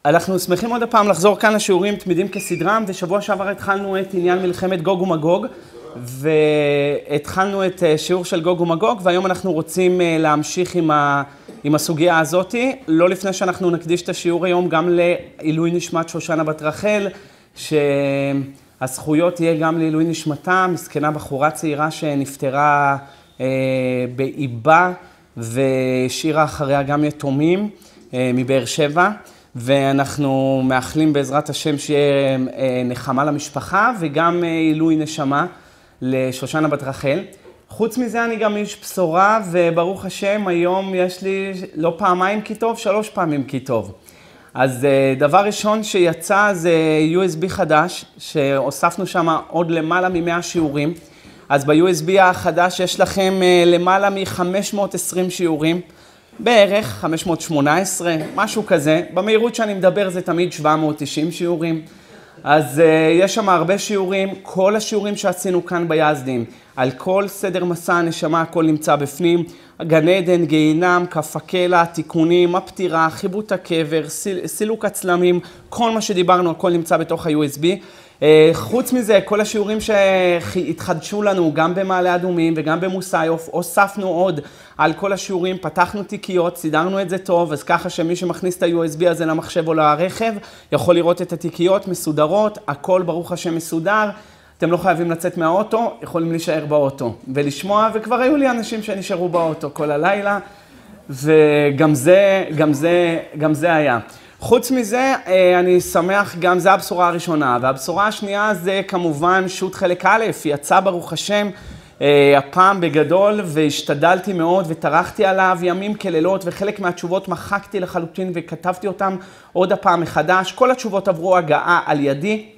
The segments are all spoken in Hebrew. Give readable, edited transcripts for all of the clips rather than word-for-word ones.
אנחנו שמחים עוד הפעם לחזור כאן לשיעורים תמידים כסדרם, ושבוע שעבר התחלנו את עניין מלחמת גוג ומגוג, והתחלנו את שיעור של גוג ומגוג, והיום אנחנו רוצים להמשיך עם הסוגיה הזאת. לא לפני שאנחנו נקדיש את השיעור היום גם לעילוי נשמת שושנה בת רחל, שהזכויות יהיה גם לעילוי נשמתה, מסכנה בחורה צעירה שנפטרה באיבה, והשאירה אחריה גם יתומים מבאר שבע. ואנחנו מאחלים בעזרת השם שיהיה נחמה למשפחה וגם עילוי נשמה לשושנה בת רחל. חוץ מזה אני גם איש בשורה, וברוך השם היום יש לי לא פעמיים כי טוב, 3 פעמים כי טוב. אז דבר ראשון שיצא זה USB חדש, שהוספנו שם עוד למעלה מ100 שיעורים. אז ב-USB החדש יש לכם למעלה מ520 שיעורים. בערך 518, משהו כזה. במהירות שאני מדבר זה תמיד 790 שיעורים. אז יש שם הרבה שיעורים, כל השיעורים שעשינו כאן ביזדים, על כל סדר מסע הנשמה, הכל נמצא בפנים. גן עדן, גיהינם, כף הקלע, תיקונים, הפטירה, חיבוט הקבר, סילוק הצלמים, כל מה שדיברנו, הכל נמצא בתוך ה-USB. חוץ מזה, כל השיעורים שהתחדשו לנו, גם במעלה אדומים וגם במוסאיוף, הוספנו עוד על כל השיעורים, פתחנו תיקיות, סידרנו את זה טוב, אז ככה שמי שמכניס את ה-USB הזה למחשב או לרכב, יכול לראות את התיקיות מסודרות, הכל ברוך השם מסודר, אתם לא חייבים לצאת מהאוטו, יכולים להישאר באוטו ולשמוע, וכבר היו לי אנשים שנשארו באוטו כל הלילה, וגם זה היה. חוץ מזה, אני שמח, גם זה הבשורה הראשונה, והבשורה השנייה זה כמובן שו"ת חלק א', יצא ברוך השם, הפעם בגדול, והשתדלתי מאוד וטרחתי עליו ימים כלילות, וחלק מהתשובות מחקתי לחלוטין וכתבתי אותם עוד הפעם מחדש. כל התשובות עברו הגעה על ידי,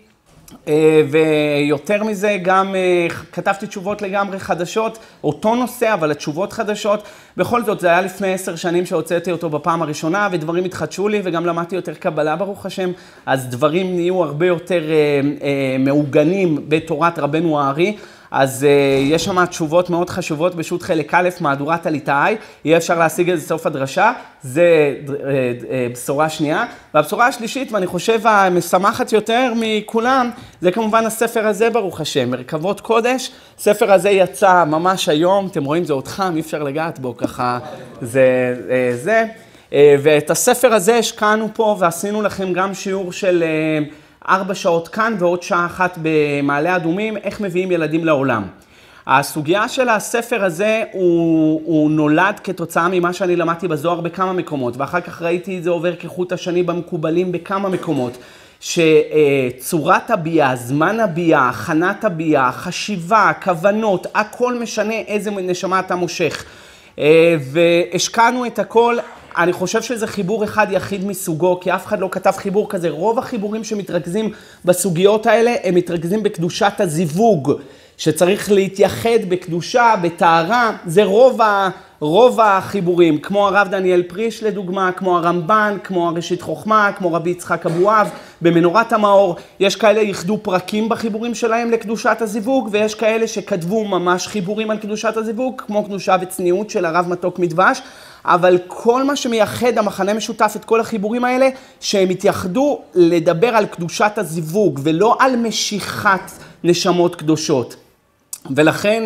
ויותר מזה גם כתבתי תשובות לגמרי חדשות, אותו נושא אבל התשובות חדשות. בכל זאת זה היה לפני 10 שנים שהוצאתי אותו בפעם הראשונה, ודברים התחדשו לי וגם למדתי יותר קבלה ברוך השם, אז דברים נהיו הרבה יותר מעוגנים בתורת רבנו הארי. אז יש שם תשובות מאוד חשובות בשו"ת חלק א', מהדורת הליטאי, יהיה אפשר להשיג את זה סוף הדרשה, זה בשורה שנייה. והבשורה השלישית, ואני חושב המשמחת יותר מכולם, זה כמובן הספר הזה ברוך השם, מרכבות קודש. הספר הזה יצא ממש היום, אתם רואים זה עוד חם, אי אפשר לגעת בו ככה, זה. ואת הספר הזה השקענו פה ועשינו לכם גם שיעור של 4 שעות כאן ועוד שעה אחת במעלה אדומים, איך מביאים ילדים לעולם. הסוגיה של הספר הזה הוא נולד כתוצאה ממה שאני למדתי בזוהר בכמה מקומות, ואחר כך ראיתי את זה עובר כחוט השני במקובלים בכמה מקומות, שצורת הביאה, זמן הביאה, הכנת הביאה, חשיבה, כוונות, הכל משנה איזה נשמה אתה מושך. והשקענו את הכל. אני חושב שזה חיבור אחד יחיד מסוגו, כי אף אחד לא כתב חיבור כזה. רוב החיבורים שמתרכזים בסוגיות האלה, הם מתרכזים בקדושת הזיווג, שצריך להתייחד בקדושה, בתארה, זה רוב החיבורים, כמו הרב דניאל פריש לדוגמה, כמו הרמב"ן, כמו הראשית חוכמה, כמו רבי יצחק אבואב, במנורת המאור. יש כאלה ייחדו פרקים בחיבורים שלהם לקדושת הזיווג, ויש כאלה שכתבו ממש חיבורים על קדושת הזיווג, כמו קדושה וצניעות של הרב מתוק מדבש. אבל כל מה שמייחד המחנה משותף את כל החיבורים האלה, שהם התייחדו לדבר על קדושת הזיווג ולא על משיכת נשמות קדושות. ולכן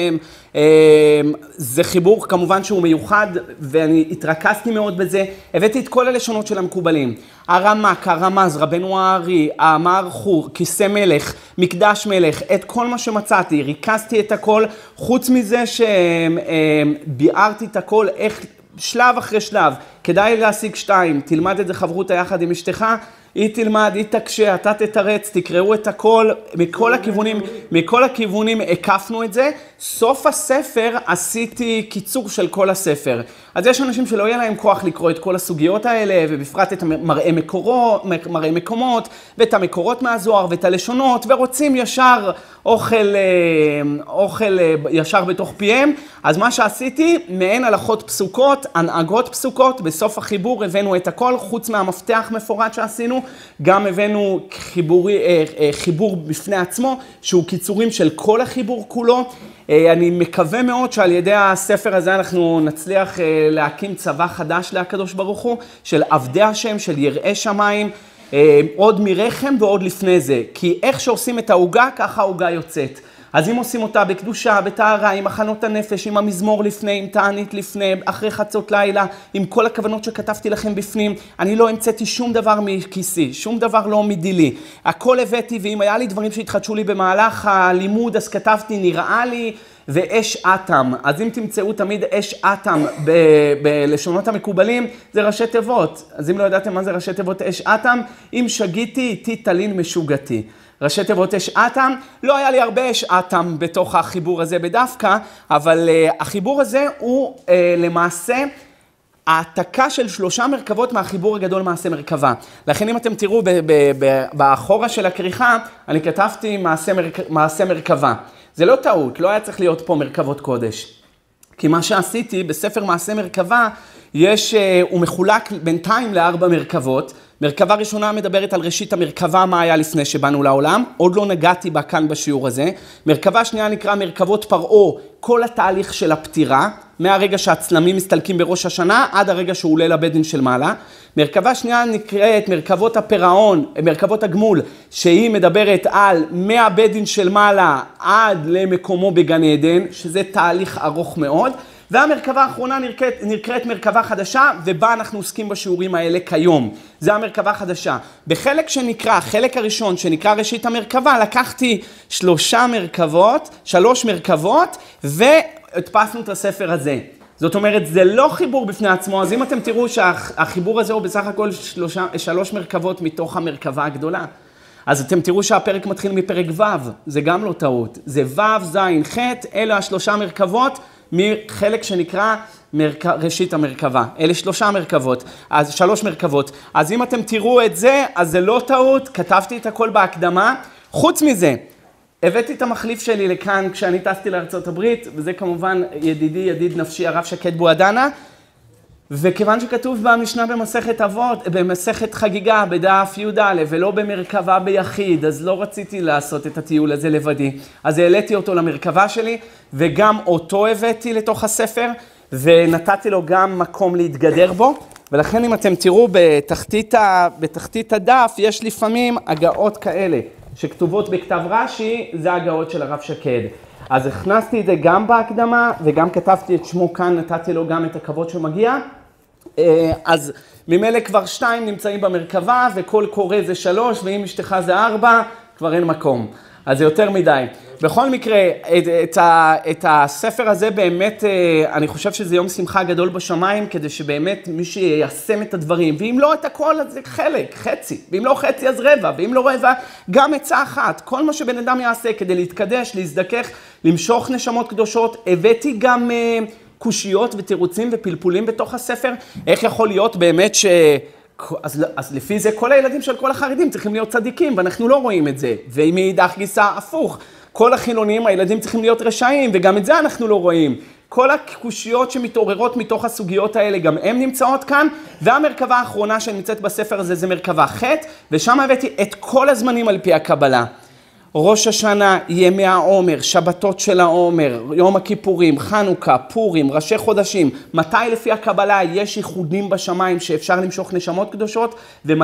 זה חיבור כמובן שהוא מיוחד, ואני התרכזתי מאוד בזה. הבאתי את כל הלשונות של המקובלים. הרמ"ק, הרמז, רבנו הארי, המאר חור, כיסא מלך, מקדש מלך, את כל מה שמצאתי, ריכזתי את הכל. חוץ מזה שביארתי את הכל, איך שלב אחרי שלב, כדאי להשיג 2, תלמד את זה חברותה יחד עם אשתך, היא תלמד, היא תקשה, אתה תתרץ, תקראו את הכל, מכל הכיוונים הקפנו את זה. סוף הספר עשיתי קיצור של כל הספר. אז יש אנשים שלא יהיה להם כוח לקרוא את כל הסוגיות האלה, ובפרט את מראי מקומות, ואת המקורות מהזוהר, ואת הלשונות, ורוצים ישר אוכל ישר בתוך פיהם. אז מה שעשיתי, מעין הלכות פסוקות, הנהגות פסוקות, בסוף החיבור הבאנו את הכל, חוץ מהמפתח מפורט שעשינו, גם הבאנו חיבור בפני עצמו, שהוא קיצורים של כל החיבור כולו. אני מקווה מאוד שעל ידי הספר הזה אנחנו נצליח להקים צבא חדש לקדוש ברוך הוא, של עבדי השם, של יראי שמיים, עוד מרחם ועוד לפני זה. כי איך שעושים את העוגה, ככה העוגה יוצאת. אז אם עושים אותה בקדושה, בטהרה, עם הכנות הנפש, עם המזמור לפני, עם תענית לפני, אחרי חצות לילה, עם כל הכוונות שכתבתי לכם בפנים, אני לא המצאתי שום דבר מכיסי, שום דבר לא מדילי. הכל הבאתי, ואם היה לי דברים שהתחדשו לי במהלך הלימוד, אז כתבתי נראה לי ואש אטם. אז אם תמצאו תמיד אש אטם בלשונות המקובלים, זה ראשי תיבות. אז אם לא ידעתם מה זה ראשי תיבות אש אטם, אם שגיתי, איתי תלין משוגתי. ראשי תיבות אש אטם, לא היה לי הרבה אש אטם בתוך החיבור הזה בדווקא, אבל החיבור הזה הוא למעשה העתקה של 3 מרכבות מהחיבור הגדול מעשה מרכבה. לכן אם אתם תראו באחורה של הכריכה, אני כתבתי מעשה מרכבה. זה לא טעות, לא היה צריך להיות פה מרכבות קודש. כי מה שעשיתי בספר מעשה מרכבה, הוא מחולק בינתיים ל4 מרכבות. מרכבה ראשונה מדברת על ראשית המרכבה, מה היה לפני שבאנו לעולם, עוד לא נגעתי בה כאן בשיעור הזה. מרכבה שנייה נקרא מרכבות פרעה, כל התהליך של הפטירה, מהרגע שהצלמים מסתלקים בראש השנה, עד הרגע שהוא עולה לבית דין של מעלה. מרכבה שנייה נקראת מרכבות הפירעון, מרכבות הגמול, שהיא מדברת על מהבית דין של מעלה עד למקומו בגן עדן, שזה תהליך ארוך מאוד. והמרכבה האחרונה נקראת מרכבה חדשה, ובה אנחנו עוסקים בשיעורים האלה כיום. זה המרכבה חדשה. בחלק שנקרא, החלק הראשון שנקרא ראשית המרכבה, לקחתי 3 מרכבות, והדפסנו את הספר הזה. זאת אומרת, זה לא חיבור בפני עצמו, אז אם אתם תראו שהחיבור הזה הוא בסך הכל 3 מרכבות מתוך המרכבה הגדולה. אז אתם תראו שהפרק מתחיל מפרק ו', זה גם לא טעות. זה ו', ז', ח', אלה 3 מרכבות, מחלק שנקרא ראשית המרכבה. אלה 3 מרכבות, אז 3 מרכבות. אז אם אתם תראו את זה, אז זה לא טעות, כתבתי את הכל בהקדמה. חוץ מזה, הבאתי את המחליף שלי לכאן כשאני טסתי לארצות הברית, וזה כמובן ידיד נפשי הרב שקד בועדנה, וכיוון שכתוב במשנה במסכת אבות, במסכת חגיגה, בדף י"א, ולא במרכבה ביחיד, אז לא רציתי לעשות את הטיול הזה לבדי. אז העליתי אותו למרכבה שלי, וגם אותו הבאתי לתוך הספר, ונתתי לו גם מקום להתגדר בו. ולכן אם אתם תראו בתחתית הדף, יש לפעמים הגאות כאלה, שכתובות בכתב רש"י, זה הגאות של הרב שקד. אז הכנסתי את זה גם בהקדמה, וגם כתבתי את שמו כאן, נתתי לו גם את הכבוד שמגיע. אז ממילא כבר 2 נמצאים במרכבה, וכל קורא זה 3, ואם אשתך זה 4, כבר אין מקום. אז זה יותר מדי. בכל מקרה, את הספר הזה באמת, אני חושב שזה יום שמחה גדול בשמיים, כדי שבאמת מי שיישם את הדברים, ואם לא את הכל, אז זה חלק, חצי, ואם לא חצי, אז רבע, ואם לא רבע, גם עצה אחת. כל מה שבן אדם יעשה כדי להתקדש, להזדכך, למשוך נשמות קדושות, הבאתי גם קושיות ותירוצים ופלפולים בתוך הספר. איך יכול להיות באמת אז לפי זה כל הילדים של כל החרדים צריכים להיות צדיקים, ואנחנו לא רואים את זה. ומאידך גיסא הפוך, כל החילונים, הילדים צריכים להיות רשעים, וגם את זה אנחנו לא רואים. כל הקושיות שמתעוררות מתוך הסוגיות האלה, גם הן נמצאות כאן, והמרכבה האחרונה שנמצאת בספר הזה זה מרכבה ח', ושם הבאתי את כל הזמנים על פי הקבלה. ראש השנה, ימי העומר, שבתות של העומר, יום הכיפורים, חנוכה, פורים, ראשי חודשים, מתי לפי הקבלה יש ייחודים בשמיים שאפשר למשוך נשמות קדושות,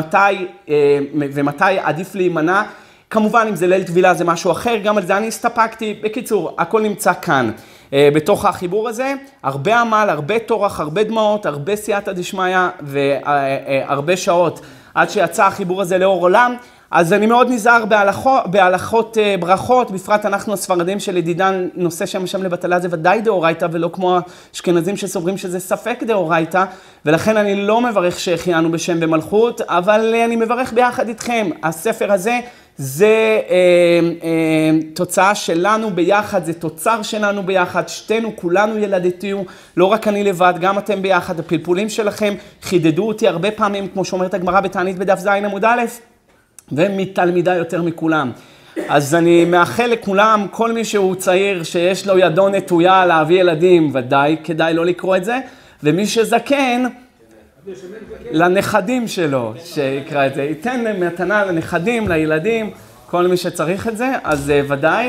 ומתי עדיף להימנע. כמובן, אם זה ליל טבילה זה משהו אחר, גם על זה אני הסתפקתי. בקיצור, הכל נמצא כאן. בתוך החיבור הזה, הרבה עמל, הרבה תורח, הרבה דמעות, הרבה סייעתא דשמיא והרבה שעות עד שיצא החיבור הזה לאור עולם. אז אני מאוד נזהר בהלכות ברכות, בפרט אנחנו הספרדים של ידידן, נושא שם לבטלה זה ודאי דאורייתא, ולא כמו אשכנזים שסוברים שזה ספק דאורייתא, ולכן אני לא מברך שהחיינו בשם במלכות, אבל אני מברך ביחד איתכם. הספר הזה זה תוצאה שלנו ביחד, זה תוצר שלנו ביחד, שתינו, כולנו ילדתיו, לא רק אני לבד, גם אתם ביחד. הפלפולים שלכם חידדו אותי הרבה פעמים, כמו שאומרת הגמרא בתענית בדף ז עמוד א', ומתלמידה יותר מכולם. אז אני מאחל לכולם, כל מי שהוא צעיר שיש לו ידו נטויה להביא ילדים, ודאי כדאי לא לקרוא את זה, ומי שזקן, לנכדים שלו שיקרא את זה, ייתן מתנה לנכדים, לילדים, כל מי שצריך את זה, אז ודאי.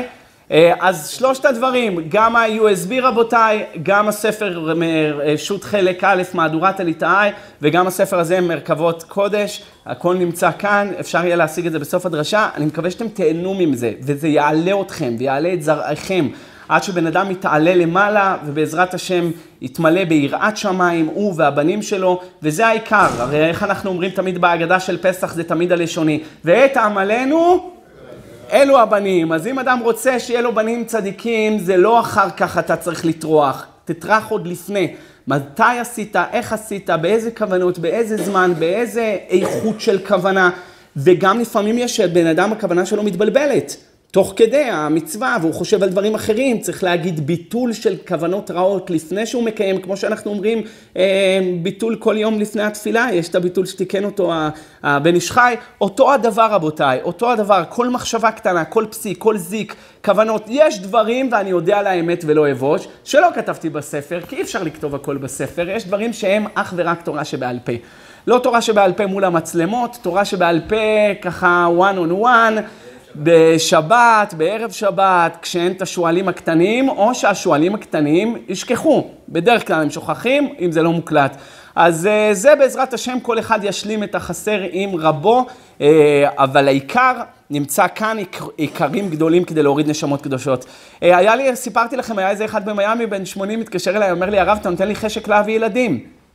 אז שלושת הדברים, גם ה-USB רבותיי, גם הספר שו"ת חלק א', מהדורת הליטאי, וגם הספר הזה, מרכבות קודש, הכל נמצא כאן, אפשר יהיה להשיג את זה בסוף הדרשה. אני מקווה שאתם תהנו מזה, וזה יעלה אתכם ויעלה את זרעכם, עד שבן אדם יתעלה למעלה, ובעזרת השם יתמלא ביראת שמיים, הוא והבנים שלו, וזה העיקר. הרי איך אנחנו אומרים תמיד בהגדה של פסח, זה תמיד הלשוני, ואת עמלנו, אלו הבנים. אז אם אדם רוצה שיהיה לו בנים צדיקים, זה לא אחר כך אתה צריך לטרוח, תטרח עוד לפני. מתי עשית, איך עשית, באיזה כוונות, באיזה זמן, באיזה איכות של כוונה, וגם לפעמים יש בן אדם הכוונה שלו מתבלבלת. תוך כדי המצווה, והוא חושב על דברים אחרים, צריך להגיד ביטול של כוונות רעות לפני שהוא מקיים, כמו שאנחנו אומרים, ביטול כל יום לפני התפילה, יש את הביטול שתיקן אותו הבן איש חי, אותו הדבר רבותיי, אותו הדבר, כל מחשבה קטנה, כל פסיק, כל זיק, כוונות, יש דברים, ואני יודע על האמת ולא אבוש, שלא כתבתי בספר, כי אי אפשר לכתוב הכל בספר, יש דברים שהם אך ורק תורה שבעל פה. לא תורה שבעל פה מול המצלמות, תורה שבעל פה ככה one on one, בשבת, בערב שבת, כשאין את השואלים הקטנים, או שהשואלים הקטנים ישכחו. בדרך כלל הם שוכחים, אם זה לא מוקלט. אז זה בעזרת השם, כל אחד ישלים את החסר עם רבו, אבל העיקר נמצא כאן עיקרים גדולים כדי להוריד נשמות קדושות. סיפרתי לכם, היה איזה אחד במיימי, בן 80 מתקשר אליי, אומר לי, הרב, אתה נותן לי חשק להביא ילדים.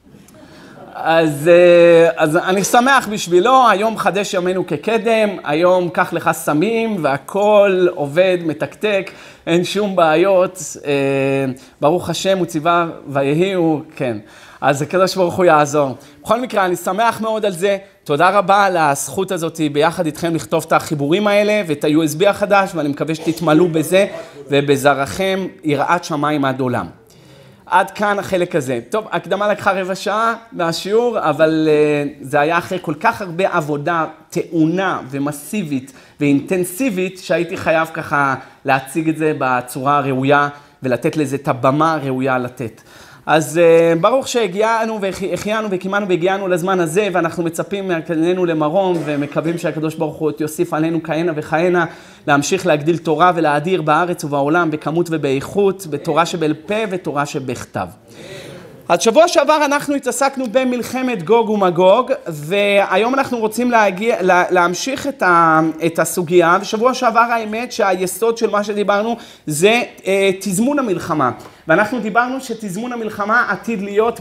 אז אני שמח בשבילו, היום חדש ימינו כקדם, היום קח לך סמים והכל עובד, מתקתק, אין שום בעיות, ברוך השם הוא ציווה ויהיו, כן. אז הקדוש ברוך הוא יעזור. בכל מקרה, אני שמח מאוד על זה, תודה רבה על הזכות הזאת ביחד איתכם לכתוב את החיבורים האלה ואת ה-USB החדש, ואני מקווה שתתמלאו בזה ובזרעכם יראת שמיים עד עולם. עד כאן החלק הזה. טוב, הקדמה לקחה רבע שעה מהשיעור, אבל זה היה אחרי כל כך הרבה עבודה טעונה ומסיבית ואינטנסיבית, שהייתי חייב ככה להציג את זה בצורה הראויה, ולתת לזה את הבמה הראויה לתת. אז ברוך שהגיענו והחיינו וקימנו והגיענו לזמן הזה, ואנחנו מצפים מהקדננו למרום, ומקווים שהקדוש ברוך הוא יוסיף עלינו כהנה וכהנה, להמשיך להגדיל תורה ולהאדיר בארץ ובעולם, בכמות ובאיכות, בתורה שבעל פה ותורה שבכתב. אז שבוע שעבר אנחנו התעסקנו במלחמת גוג ומגוג, והיום אנחנו רוצים להמשיך את הסוגיה, ושבוע שעבר האמת שהיסוד של מה שדיברנו זה תזמון המלחמה. ואנחנו דיברנו שתזמון המלחמה עתיד להיות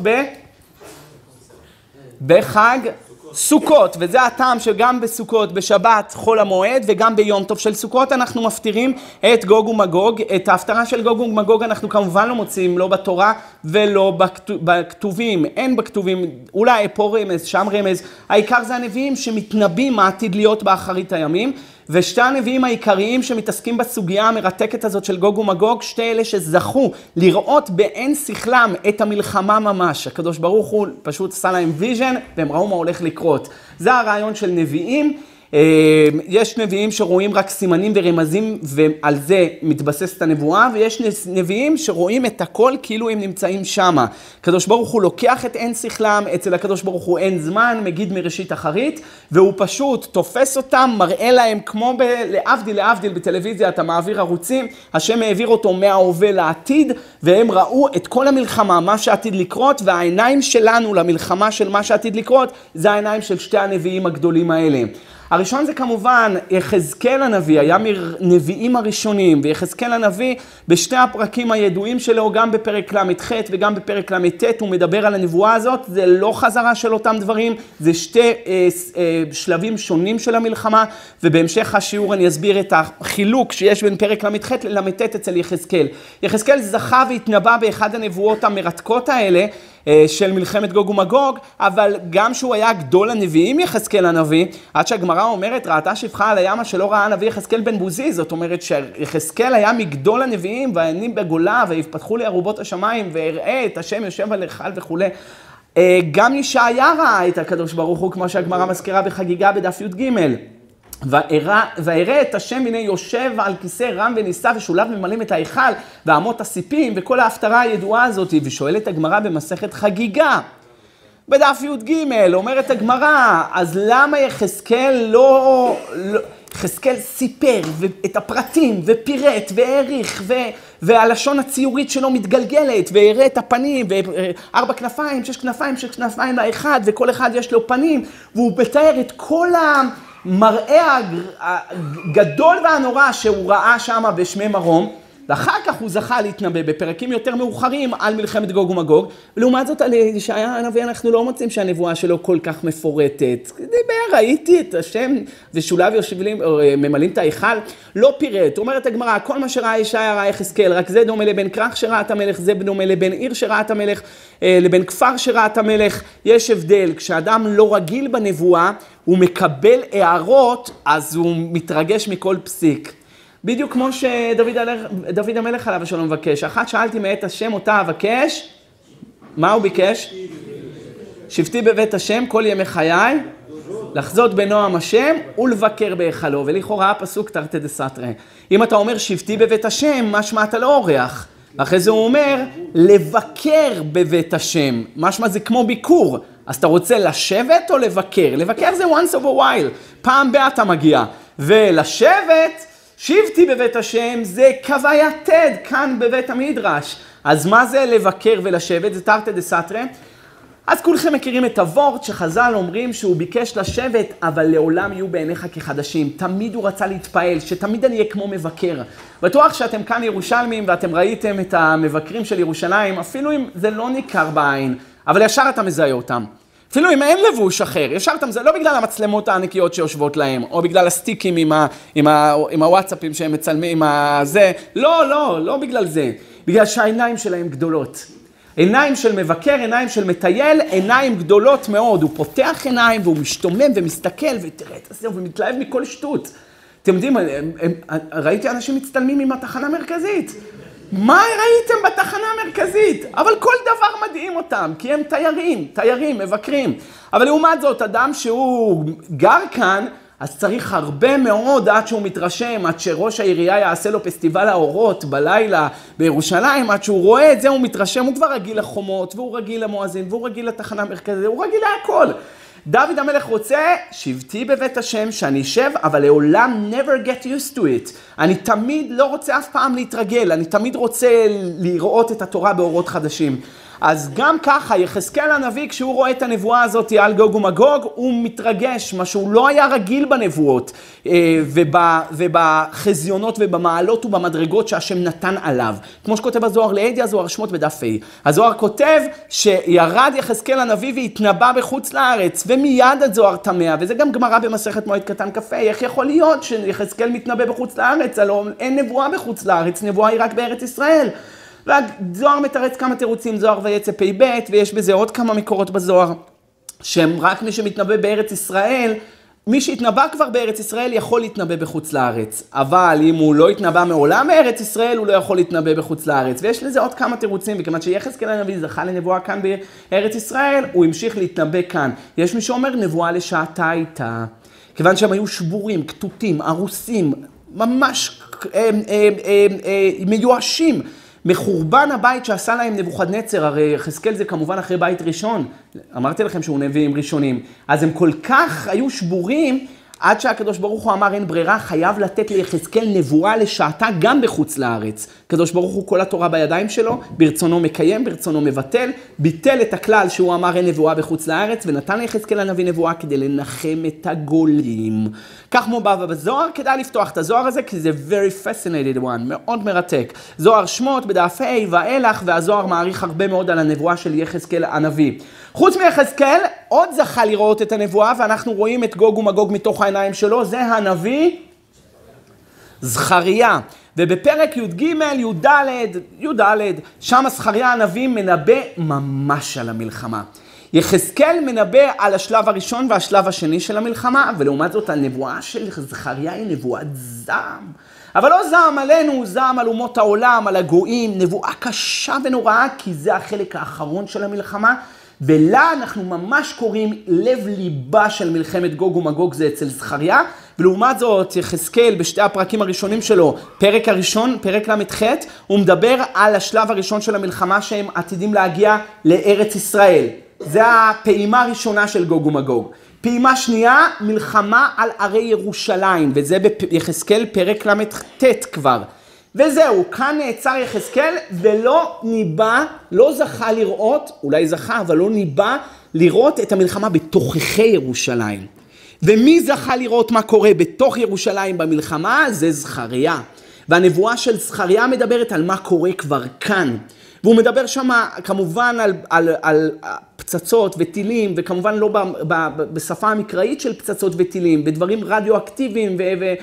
בחג סוכות, וזה הטעם שגם בסוכות, בשבת, חול המועד, וגם ביום טוב של סוכות אנחנו מפתירים את גוג ומגוג. את ההפטרה של גוג ומגוג אנחנו כמובן לא מוצאים, לא בתורה ולא בכתובים. אין בכתובים, אולי פה רמז, שם רמז. העיקר זה הנביאים שמתנבאים מה עתיד להיות באחרית הימים. ושתי הנביאים העיקריים שמתעסקים בסוגיה המרתקת הזאת של גוג ומגוג, שתי אלה שזכו לראות בעין שכלם את המלחמה ממש. הקדוש ברוך הוא פשוט עשה להם ויז'ן, והם ראו מה הולך לקרות. זה הרעיון של נביאים. יש נביאים שרואים רק סימנים ורמזים, ועל זה מתבססת הנבואה, ויש נביאים שרואים את הכל כאילו הם נמצאים שמה. הקדוש ברוך הוא לוקח את עין שכלם, אצל הקדוש ברוך הוא אין זמן, מגיד מראשית אחרית, והוא פשוט תופס אותם, מראה להם כמו להבדיל בטלוויזיה, אתה מעביר ערוצים, השם העביר אותו מההווה לעתיד, והם ראו את כל המלחמה, מה שעתיד לקרות, והעיניים שלנו למלחמה של מה שעתיד לקרות, זה העיניים של שתי הנביאים הגדולים האלה. הראשון זה כמובן יחזקאל הנביא, היה מנביאים הראשונים, ויחזקאל הנביא בשתי הפרקים הידועים שלו, גם בפרק ל"ח וגם בפרק ל"ט, הוא מדבר על הנבואה הזאת, זה לא חזרה של אותם דברים, זה שתי שלבים שונים של המלחמה, ובהמשך השיעור אני אסביר את החילוק שיש בין פרק ל"ח לל"ט אצל יחזקאל. יחזקאל זכה והתנבא באחד הנבואות המרתקות האלה, של מלחמת גוג ומגוג, אבל גם שהוא היה גדול הנביאים יחזקאל הנביא, עד שהגמרא אומרת, ראתה שפחה על הים שלא ראה הנביא יחזקאל בן בוזי, זאת אומרת שיחזקאל היה מגדול הנביאים, ואני בגולה, ויפתחו לי ארובות השמיים, ואראה את השם יושב על היכל וכו'. גם ישעיה ראה את הקדוש ברוך הוא, כמו שהגמרא מזכירה בחגיגה בדף י"ג. ואראה את השם הנה יושב על כיסא רם ונישא ושוליו ממלאים את ההיכל ואמות הסיפים וכל ההפטרה הידועה הזאת. ושואלת הגמרא במסכת חגיגה בדף י"ג, אומרת הגמרא, אז למה יחזקאל יחזקאל סיפר את הפרטים ופירט והעריך והלשון הציורית שלו מתגלגלת והראה את הפנים ו4 כנפיים, 6 כנפיים, 6 כנפיים לאחד וכל אחד יש לו פנים והוא מתאר את כל המראה הגדול והנורא שהוא ראה שם בשמי מרום. ואחר כך הוא זכה להתנבא בפרקים יותר מאוחרים על מלחמת גוג ומגוג, ולעומת זאת על ישעיה הנביא אנחנו לא מוצאים שהנבואה שלו כל כך מפורטת. דיבר, ראיתי את השם ושולב יושבים, ממלאים את ההיכל, לא פירט. אומרת הגמרא, כל מה שראה ישעיה ראה יחזקאל, רק זה דומה לבן כרך שראה את המלך, זה דומה לבן עיר שראה את המלך, לבן כפר שראה את המלך. יש הבדל, כשאדם לא רגיל בנבואה, הוא מקבל הערות, אז הוא מתרגש מכל פסיק. בדיוק כמו שדוד המלך עליו השלום מבקש. אחת שאלתי מאת השם אותה אבקש, מה הוא ביקש? שבתי בבית השם כל ימי חיי, לחזות בנועם השם ולבקר בהיכלו. ולכאורה הפסוק תרתי דסתרי. אם אתה אומר שבתי בבית השם, משמע אתה לא אורח. ואחרי זה הוא אומר לבקר בבית השם. משמע זה כמו ביקור. אז אתה רוצה לשבת או לבקר? לבקר זה once of a while. פעם בה אתה מגיע. ולשבת... שבתי בבית השם זה כווייתד כאן בבית המדרש. אז מה זה לבקר ולשבת? זה תרתי דסתרי. אז כולכם מכירים את הוורט שחז"ל אומרים שהוא ביקש לשבת, אבל לעולם יהיו בעיניך כחדשים. תמיד הוא רצה להתפעל, שתמיד אני אהיה כמו מבקר. בטוח שאתם כאן ירושלמים ואתם ראיתם את המבקרים של ירושלים, אפילו אם זה לא ניכר בעין, אבל ישר אתה מזהה אותם. אפילו אם אין לבוש אחר, ישר אתה מזהה, לא בגלל המצלמות הענקיות שיושבות להם, או בגלל הסטיקים עם הוואטסאפים שהם מצלמים, לא בגלל זה. בגלל שהעיניים שלהם גדולות. עיניים של מבקר, עיניים של מטייל, עיניים גדולות מאוד. הוא פותח עיניים והוא משתומם ומסתכל, ותראה את זה, ומתלהב מכל שטות. אתם יודעים, ראיתי אנשים מצטלמים עם התחנה המרכזית. מה ראיתם בתחנה המרכזית? אבל כל דבר מדהים אותם, כי הם תיירים, מבקרים. אבל לעומת זאת, אדם שהוא גר כאן, אז צריך הרבה מאוד עד שהוא מתרשם, עד שראש העירייה יעשה לו פסטיבל האורות בלילה בירושלים, עד שהוא רואה את זה, הוא מתרשם, הוא כבר רגיל לחומות, והוא רגיל למואזין, והוא רגיל לתחנה המרכזית, הוא רגיל להכל. דוד המלך רוצה, שבתי בבית השם שאני אשב, אבל לעולם never get used to it. אני תמיד לא רוצה אף פעם להתרגל, אני תמיד רוצה לראות את התורה באורות חדשים. אז גם ככה, יחזקאל הנביא, כשהוא רואה את הנבואה הזאת על גוג ומגוג, הוא מתרגש, מה שהוא לא היה רגיל בנבואות, ובחזיונות ובמעלות ובמדרגות שהשם נתן עליו. כמו שכותב הזוהר לידי, הזוהר שמות בדף ה'. הזוהר כותב שירד יחזקאל הנביא והתנבא בחוץ לארץ, ומיד הזוהר תמה, וזה גם גמרא במסכת מועד קטן כ"ה, איך יכול להיות שיחזקאל מתנבא בחוץ לארץ? הלוא אין נבואה בחוץ לארץ, נבואה היא רק בארץ ישראל. והזוהר מתרץ כמה תירוצים, זוהר ויצא פ"ב, ויש בזה עוד כמה מקורות בזוהר, שהם רק מי שמתנבא בארץ ישראל, מי שהתנבא כבר בארץ ישראל יכול להתנבא בחוץ לארץ. אבל אם הוא לא התנבא מעולם בארץ ישראל, הוא לא יכול להתנבא בחוץ לארץ. ויש לזה עוד כמה תירוצים, וכיוון שיחזקאל הנביא זכה לנבואה כאן בארץ ישראל, הוא המשיך להתנבא כאן. יש מי שאומר נבואה לשעתה איתה. כיוון שהם היו שבורים, כתותים, הרוסים, ממש מיואשים. מחורבן הבית שעשה להם נבוכדנצר, הרי יחזקאל זה כמובן אחרי בית ראשון, אמרתי לכם שהוא נביאים ראשונים, אז הם כל כך היו שבורים, עד שהקדוש ברוך הוא אמר אין ברירה, חייב לתת ליחזקאל נבואה לשעתה גם בחוץ לארץ. הקדוש ברוך הוא כל התורה בידיים שלו, ברצונו מקיים, ברצונו מבטל, ביטל את הכלל שהוא אמר אין נבואה בחוץ לארץ, ונתן ליחזקאל הנביא נבואה כדי לנחם את הגולים. כך מובא בזוהר, כדאי לפתוח את הזוהר הזה, כי זה very fascinated one, מאוד מרתק. זוהר שמות בדף ה' ואילך, והזוהר מעריך הרבה מאוד על הנבואה של יחזקאל הנביא. חוץ מיחזקאל, עוד זכה לראות את הנבואה, ואנחנו רואים את גוג ומגוג מתוך העיניים שלו, זה הנביא זכריה. ובפרק י"ג, י"ד, שם זכריה הנביא מנבא ממש על המלחמה. יחזקאל מנבא על השלב הראשון והשלב השני של המלחמה, ולעומת זאת הנבואה של זכריה היא נבואת זעם. אבל לא זעם עלינו, זעם על אומות העולם, על הגויים, נבואה קשה ונוראה, כי זה החלק האחרון של המלחמה, ולה אנחנו ממש קוראים לב ליבה של מלחמת גוג ומגוג, זה אצל זכריה, ולעומת זאת יחזקאל בשתי הפרקים הראשונים שלו, פרק הראשון, פרק ל"ח, הוא מדבר על השלב הראשון של המלחמה שהם עתידים להגיע לארץ ישראל. זה הפעימה הראשונה של גוג ומגוג. פעימה שנייה, מלחמה על ערי ירושלים, וזה ביחזקאל פרק ל"ט כבר. וזהו, כאן נעצר יחזקאל ולא ניבא, לא זכה לראות, אולי זכה, אבל לא ניבא לראות את המלחמה בתוככי ירושלים. ומי זכה לראות מה קורה בתוך ירושלים במלחמה? זה זכריה. והנבואה של זכריה מדברת על מה קורה כבר כאן. והוא מדבר שם כמובן על פצצות וטילים, וכמובן לא בשפה המקראית של פצצות וטילים, ודברים רדיואקטיביים,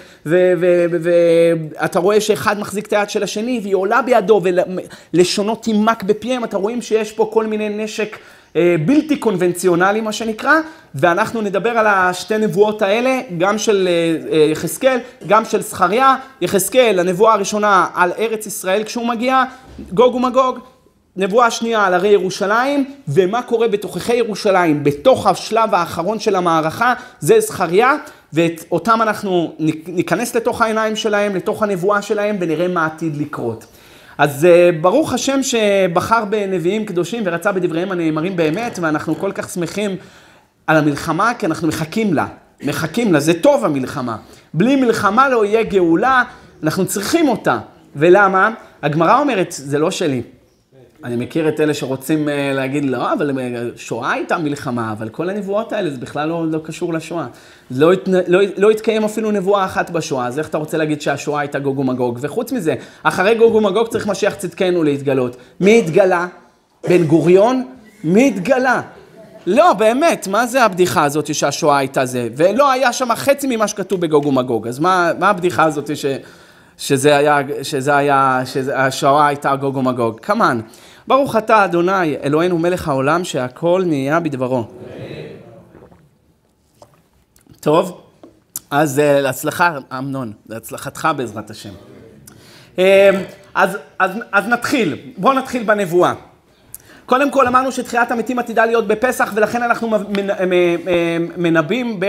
ואתה רואה שאחד מחזיק את היד של השני, והיא עולה בידו, ולשונות תימק בפיהם, אתה רואים שיש פה כל מיני נשק בלתי קונבנציונלי, מה שנקרא, ואנחנו נדבר על השתי נבואות האלה, גם של יחזקאל, גם של זכריה. יחזקאל, הנבואה הראשונה על ארץ ישראל כשהוא מגיע, גוג ומגוג, נבואה שנייה על הרי ירושלים, ומה קורה בתוככי ירושלים, בתוך השלב האחרון של המערכה, זה זכריה, ואותם אנחנו ניכנס לתוך העיניים שלהם, לתוך הנבואה שלהם, ונראה מה עתיד לקרות. אז ברוך השם שבחר בנביאים קדושים ורצה בדבריהם הנאמרים באמת, ואנחנו כל כך שמחים על המלחמה, כי אנחנו מחכים לה, זה טוב המלחמה. בלי מלחמה לא יהיה גאולה, אנחנו צריכים אותה. ולמה? הגמרא אומרת, זה לא שלי. אני מכיר את אלה שרוצים להגיד, לא, אבל שואה הייתה מלחמה, אבל כל הנבואות האלה זה בכלל לא קשור לשואה. לא התקיים אפילו נבואה אחת בשואה, אז איך אתה רוצה להגיד שהשואה הייתה גוג ומגוג? וחוץ מזה, אחרי גוג ומגוג צריך משיח צדקנו להתגלות. מי התגלה? בן גוריון? מי התגלה? לא, באמת, מה זה הבדיחה הזאת שהשואה הייתה זה? ולא היה שם חצי ממה שכתוב בגוג ומגוג, אז מה הבדיחה הזאת שהשואה הייתה גוג ומגוג? כמן. ברוך אתה אדוני, אלוהינו מלך העולם, שהכל נהיה בדברו. טוב, אז להצלחה, אמנון, להצלחתך בעזרת השם. אז נתחיל, בואו נתחיל בנבואה. קודם כל אמרנו שתחיית המתים עתידה להיות בפסח, ולכן אנחנו מנבאים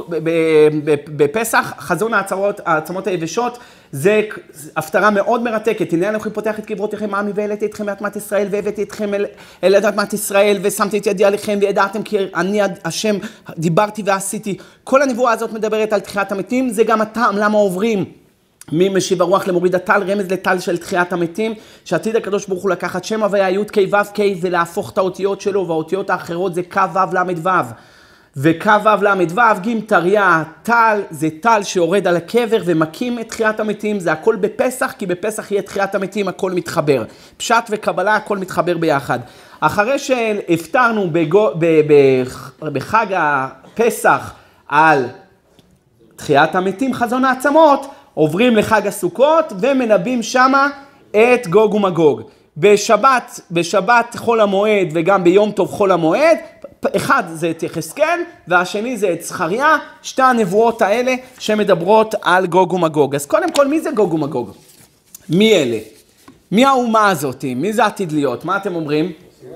בפסח, חזון העצמות היבשות, זה הפטרה מאוד מרתקת. הנה אנוכי פותח את קברותיכם עמי, והעליתי אתכם מאדמת ישראל, והבאתי אתכם אל אדמת ישראל, ושמתי את ידי עליכם, וידעתם כי אני השם דיברתי ועשיתי. כל הנבואה הזאת מדברת על תחיית המתים, זה גם הטעם למה עוברים ממשיב הרוח למוריד הטל, רמז לטל של תחיית המתים, שעתיד הקדוש ברוך הוא לקחת שם הוויה י' כ' ו' כ' ולהפוך את האותיות שלו, והאותיות האחרות זה כ' ו' ל' ו'. וכ' ו' ל' ו', ג' תריה, טל, זה טל שיורד על הקבר ומקים את תחיית המתים, זה הכל בפסח, כי בפסח יהיה תחיית המתים, הכל מתחבר. פשט וקבלה, הכל מתחבר ביחד. אחרי שהפטרנו בחג הפסח על תחיית המתים, חזון העצמות, עוברים לחג הסוכות ומנבאים שמה את גוג ומגוג. בשבת חול המועד וגם ביום טוב חול המועד, אחד זה את יחזקאל והשני זה את זכריה, שתי הנבואות האלה שמדברות על גוג ומגוג. אז קודם כל, מי זה גוג ומגוג? מי אלה? מי האומה הזאת? מי זה עתיד להיות? מה אתם אומרים?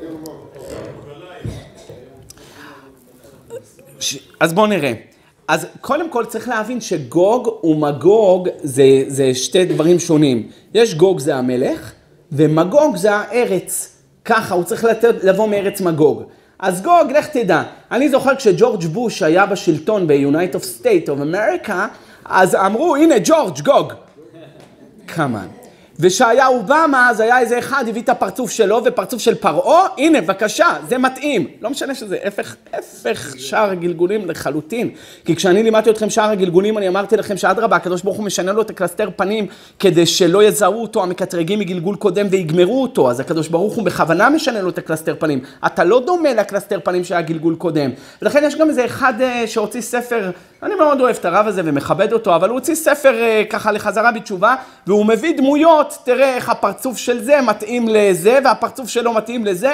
אז בואו נראה. אז קודם כל צריך להבין שגוג ומגוג זה שתי דברים שונים. יש גוג זה המלך, ומגוג זה הארץ. ככה, הוא צריך לבוא מארץ מגוג. אז גוג, לך תדע. אני זוכר כשג'ורג' בוש היה בשלטון ב-United States of America, אז אמרו, הנה ג'ורג', גוג. כמה. ושהיה אובמה, אז היה איזה אחד, הביא את הפרצוף שלו ופרצוף של פרעה, הנה, בבקשה, זה מתאים. לא משנה שזה הפך שער הגלגולים לחלוטין. כי כשאני לימדתי אתכם שער הגלגולים, אני אמרתי לכם שאדרבה, הקדוש ברוך הוא משנה לו את הקלסתר פנים, כדי שלא יזהו אותו המקטרגים מגלגול קודם ויגמרו אותו. אז הקדוש ברוך הוא בכוונה משנה לו את הקלסתר פנים. אתה לא דומה לקלסתר פנים שהיה גלגול קודם. ולכן יש גם איזה אחד שהוציא ספר, אני מאוד אוהב את הרב הזה ומכבד אותו, אבל הוא הוציא ספר ככה לחזרה בתשובה, והוא מביא דמויות, תראה איך הפרצוף של זה מתאים לזה, והפרצוף שלו מתאים לזה.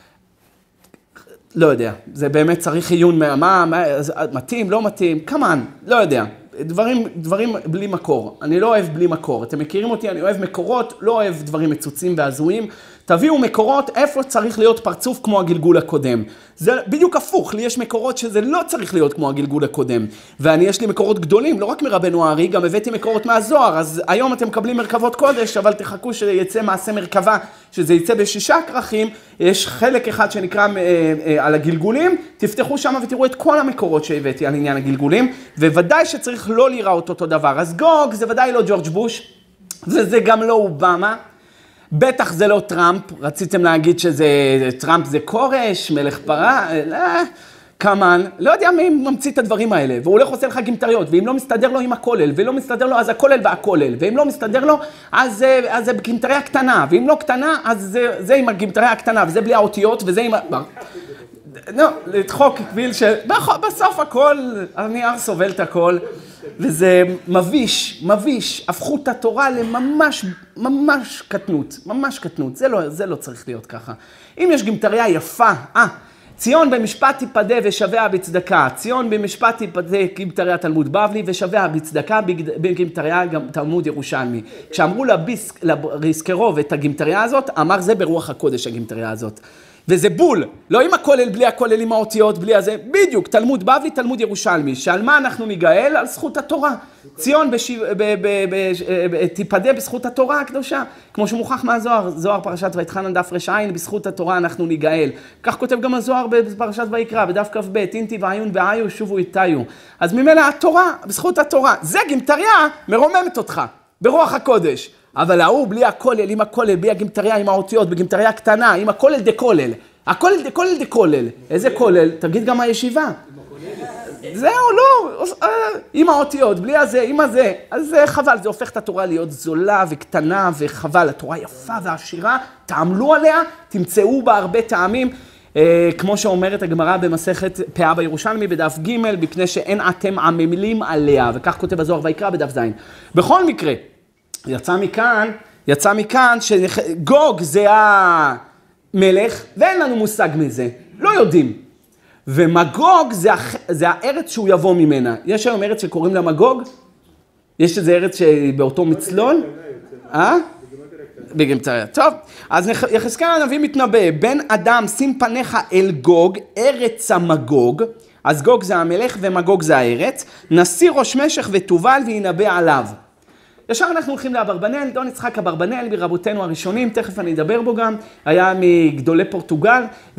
לא יודע, זה באמת צריך עיון מה מתאים, לא מתאים, כמן, לא יודע. דברים בלי מקור. אני לא אוהב בלי מקור. אתם מכירים אותי, אני אוהב מקורות, לא אוהב דברים מצוצים והזויים. תביאו מקורות איפה צריך להיות פרצוף כמו הגלגול הקודם. זה בדיוק הפוך, לי יש מקורות שזה לא צריך להיות כמו הגלגול הקודם. יש לי מקורות גדולים, לא רק מרבנו הארי, גם הבאתי מקורות מהזוהר. אז היום אתם מקבלים מרכבות קודש, אבל תחכו שיצא מעשה מרכבה, שזה יצא ב6 כרכים. יש חלק אחד שנקרא על הגלגולים, תפתחו שם ותראו את כל המקורות שהבאתי על עניין הגלגולים, וודאי שצריך לא לראות אותו דבר. אז גוג זה ודאי לא ג'ורג' בוש, וזה גם לא אובמה. בטח זה לא טראמפ, רציתם להגיד טראמפ זה קורש, מלך פרה, כמן, לא יודע מי ממציא את הדברים האלה, והוא הולך עושה לך גימטריות, ואם לא מסתדר לו עם הכולל, ולא מסתדר לו אז הכולל והכולל, ואם לא מסתדר לו אז זה בגימטריה קטנה, ואם לא קטנה אז זה עם הגימטריה הקטנה, וזה בלי האותיות, וזה עם... לא, לדחוק קביל שבסוף הכל, הנייר סובל את הכל, וזה מביש, הפכו את התורה ממש קטנות, זה לא צריך להיות ככה. אם יש גימטריה יפה, ציון במשפט תיפדה ושווה בצדקה, ציון במשפט תיפדה גימטריה תלמוד בבלי ושווה בצדקה בגימטריה גם תלמוד ירושלמי. כשאמרו לריסקרוב את הגימטריה הזאת, אמר זה ברוח הקודש הגימטריה הזאת. וזה בול, לא עם הכולל, בלי הכולל, עם האותיות, בלי הזה, בדיוק, תלמוד בבלי, תלמוד ירושלמי, שעל מה אנחנו ניגאל? על זכות התורה. ציון תיפדה בזכות התורה הקדושה, כמו שמוכח מהזוהר, זוהר פרשת ויתחנן דף רשעין, בזכות התורה אנחנו ניגאל. כך כותב גם הזוהר בפרשת ויקרא, בדף כ"ב, אינתי ועיון בעיו, שובו איתיו. אז ממילא התורה, בזכות התורה, זה גימטריה מרוממת אותך, ברוח הקודש. אבל ההוא בלי הכולל, עם הכולל, בלי הגימטריה, עם האותיות, בגימטריה קטנה, עם הכולל דקולל. הכולל דקולל. איזה כולל? תגיד גם הישיבה. זהו, לא. עם האותיות, בלי הזה, עם הזה. אז חבל, זה הופך את התורה להיות זולה וקטנה וחבל. התורה יפה ועשירה, תעמלו עליה, תמצאו בה הרבה טעמים. כמו שאומרת הגמרא במסכת פאה בירושלמי בדף ג' בפני שאין אתם עמלים עליה. וכך כותב הזוהר ויקרא בדף ז'. בכל מקרה, יצא מכאן שגוג זה המלך, ואין לנו מושג מזה, לא יודעים. ומגוג זה הארץ שהוא יבוא ממנה. יש היום ארץ שקוראים לה מגוג? יש איזה ארץ שבאותו מצלול? בגימטריה. טוב, אז יחזקאל הנביא מתנבא, בן אדם שים פניך אל גוג, ארץ המגוג, אז גוג זה המלך ומגוג זה הארץ, נשיא ראש משך ותובל וינבא עליו. ישר אנחנו הולכים לאברבנאל, דון יצחק אברבנאל ברבותינו הראשונים, תכף אני אדבר בו גם, היה מגדולי פורטוגל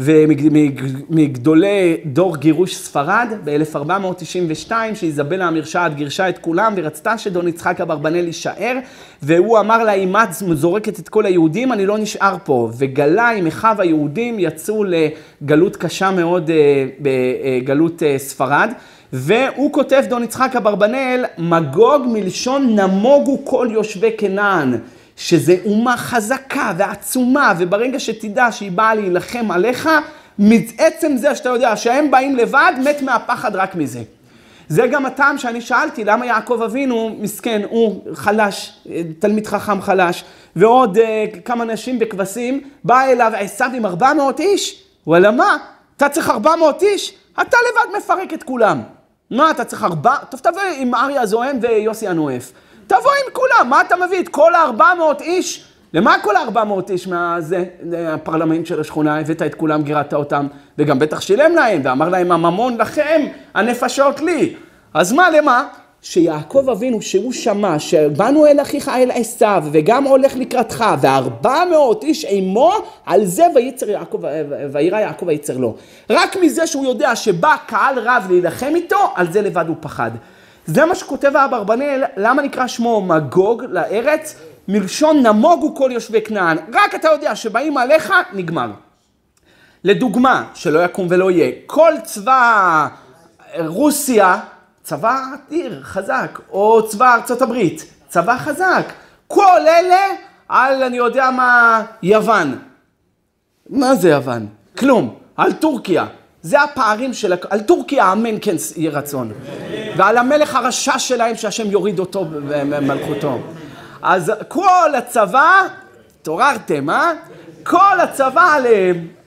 ומגדולי דור גירוש ספרד ב-1492, שאיזבלה המרשעת גירשה את כולם ורצתה שדון יצחק אברבנאל יישאר, והוא אמר לה, אם את זורקת את כל היהודים, אני לא נשאר פה, וגלה עם אחיו היהודים יצאו לגלות קשה מאוד בגלות ספרד, והוא כותב דון יצחק אברבנאל, מגוג מלשון נמוגו כל יושבי כנען, שזה אומה חזקה ועצומה, וברגע שתדע שהיא באה להילחם עליך, מעצם זה שאתה יודע שהם באים לבד, מת מהפחד רק מזה. זה גם הטעם שאני שאלתי, למה יעקב אבינו מסכן, הוא חלש, תלמיד חכם חלש, ועוד כמה נשים בכבשים, בא אליו עשיו עם 400 איש, וואלה מה? אתה צריך 400 איש? אתה לבד מפרק את כולם. מה, אתה צריך טוב, תבוא עם אריה הזוהם ויוסי הנואף. תבוא עם כולם, מה אתה מביא? את כל 400 איש? למה כל 400 איש הפרלמנט של השכונה? הבאת את כולם, גירדת אותם, וגם בטח שילם להם, ואמר להם, הממון לכם, הנפשות לי. אז מה, למה? שיעקב אבינו, שהוא שמע, שבאנו אל אחיך אל עשיו, וגם הולך לקראתך, ו400 איש עמו, על זה וירא יעקב ויצר לו. רק מזה שהוא יודע שבא קהל רב להילחם איתו, על זה לבד הוא פחד. זה מה שכותב אברבנאל, למה נקרא שמו מגוג לארץ? מלשון נמוגו כל יושבי כנען. רק אתה יודע שבאים עליך, נגמר. לדוגמה, שלא יקום ולא יהיה, כל צבא רוסיה, צבא עתיר, חזק, או צבא ארצות הברית, צבא חזק. כל אלה על, אני יודע מה, יוון. מה זה יוון? כלום. על טורקיה. זה הפערים של, על טורקיה אמן כן יהיה רצון. ועל המלך הרשע שלהם שהשם יוריד אותו במלכותו. אז כל הצבא, תוררתם, כל הצבא עליהם.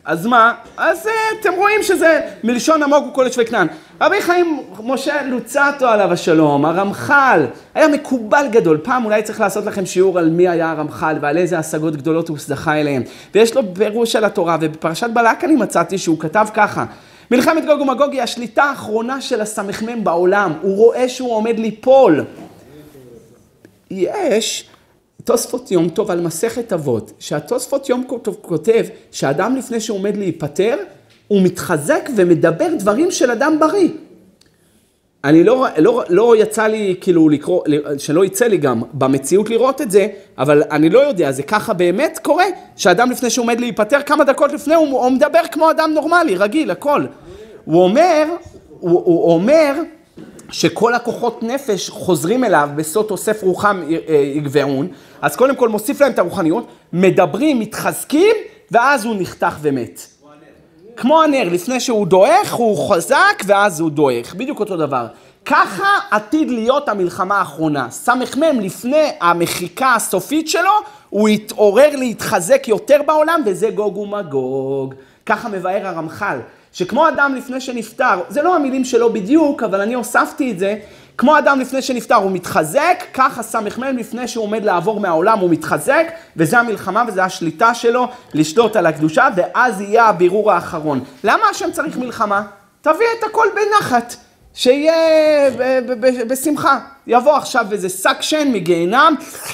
אז מה? אז אתם רואים שזה מלשון עמוק הוא כל שבי כנען. רבי חיים משה לוצאטו עליו השלום, הרמח"ל, היה מקובל גדול. פעם אולי צריך לעשות לכם שיעור על מי היה הרמח"ל ועל איזה השגות גדולות הוא זכה אליהם. ויש לו פירוש על התורה, ובפרשת בלק אני מצאתי שהוא כתב ככה. מלחמת גוג ומגוג היא השליטה האחרונה של הסמ"ם בעולם. הוא רואה שהוא עומד ליפול. יש תוספות יום טוב על מסכת אבות, שהתוספות יום טוב כותב שהאדם לפני שהוא עומד להיפטר, הוא מתחזק ומדבר דברים של אדם בריא. אני לא יצא לי כאילו לקרוא, שלא יצא לי גם במציאות לראות את זה, אבל אני לא יודע, זה ככה באמת קורה, שהאדם לפני שהוא עומד להיפטר, כמה דקות לפני הוא מדבר כמו אדם נורמלי, רגיל, הכל. הוא אומר שכל הכוחות נפש חוזרים אליו בסוד אוסף רוחם יגבעון, אז קודם כל מוסיף להם את הרוחניות, מדברים, מתחזקים, ואז הוא נחתך ומת. כמו הנר, לפני שהוא דועך, הוא חזק, ואז הוא דועך. בדיוק אותו דבר. ככה עתיד להיות המלחמה האחרונה. סמ"ם לפני המחיקה הסופית שלו, הוא יתעורר להתחזק יותר בעולם, וזה גוג ומגוג. ככה מבאר הרמח"ל. שכמו אדם לפני שנפטר, זה לא המילים שלו בדיוק, אבל אני הוספתי את זה, כמו אדם לפני שנפטר הוא מתחזק, ככה סמ"ם לפני שהוא עומד לעבור מהעולם הוא מתחזק, וזה המלחמה וזה השליטה שלו לשלוט על הקדושה, ואז יהיה הבירור האחרון. למה השם צריך מלחמה? תביא את הכל בנחת, שיהיה בשמחה. יבוא עכשיו איזה שק שן מגיהנם,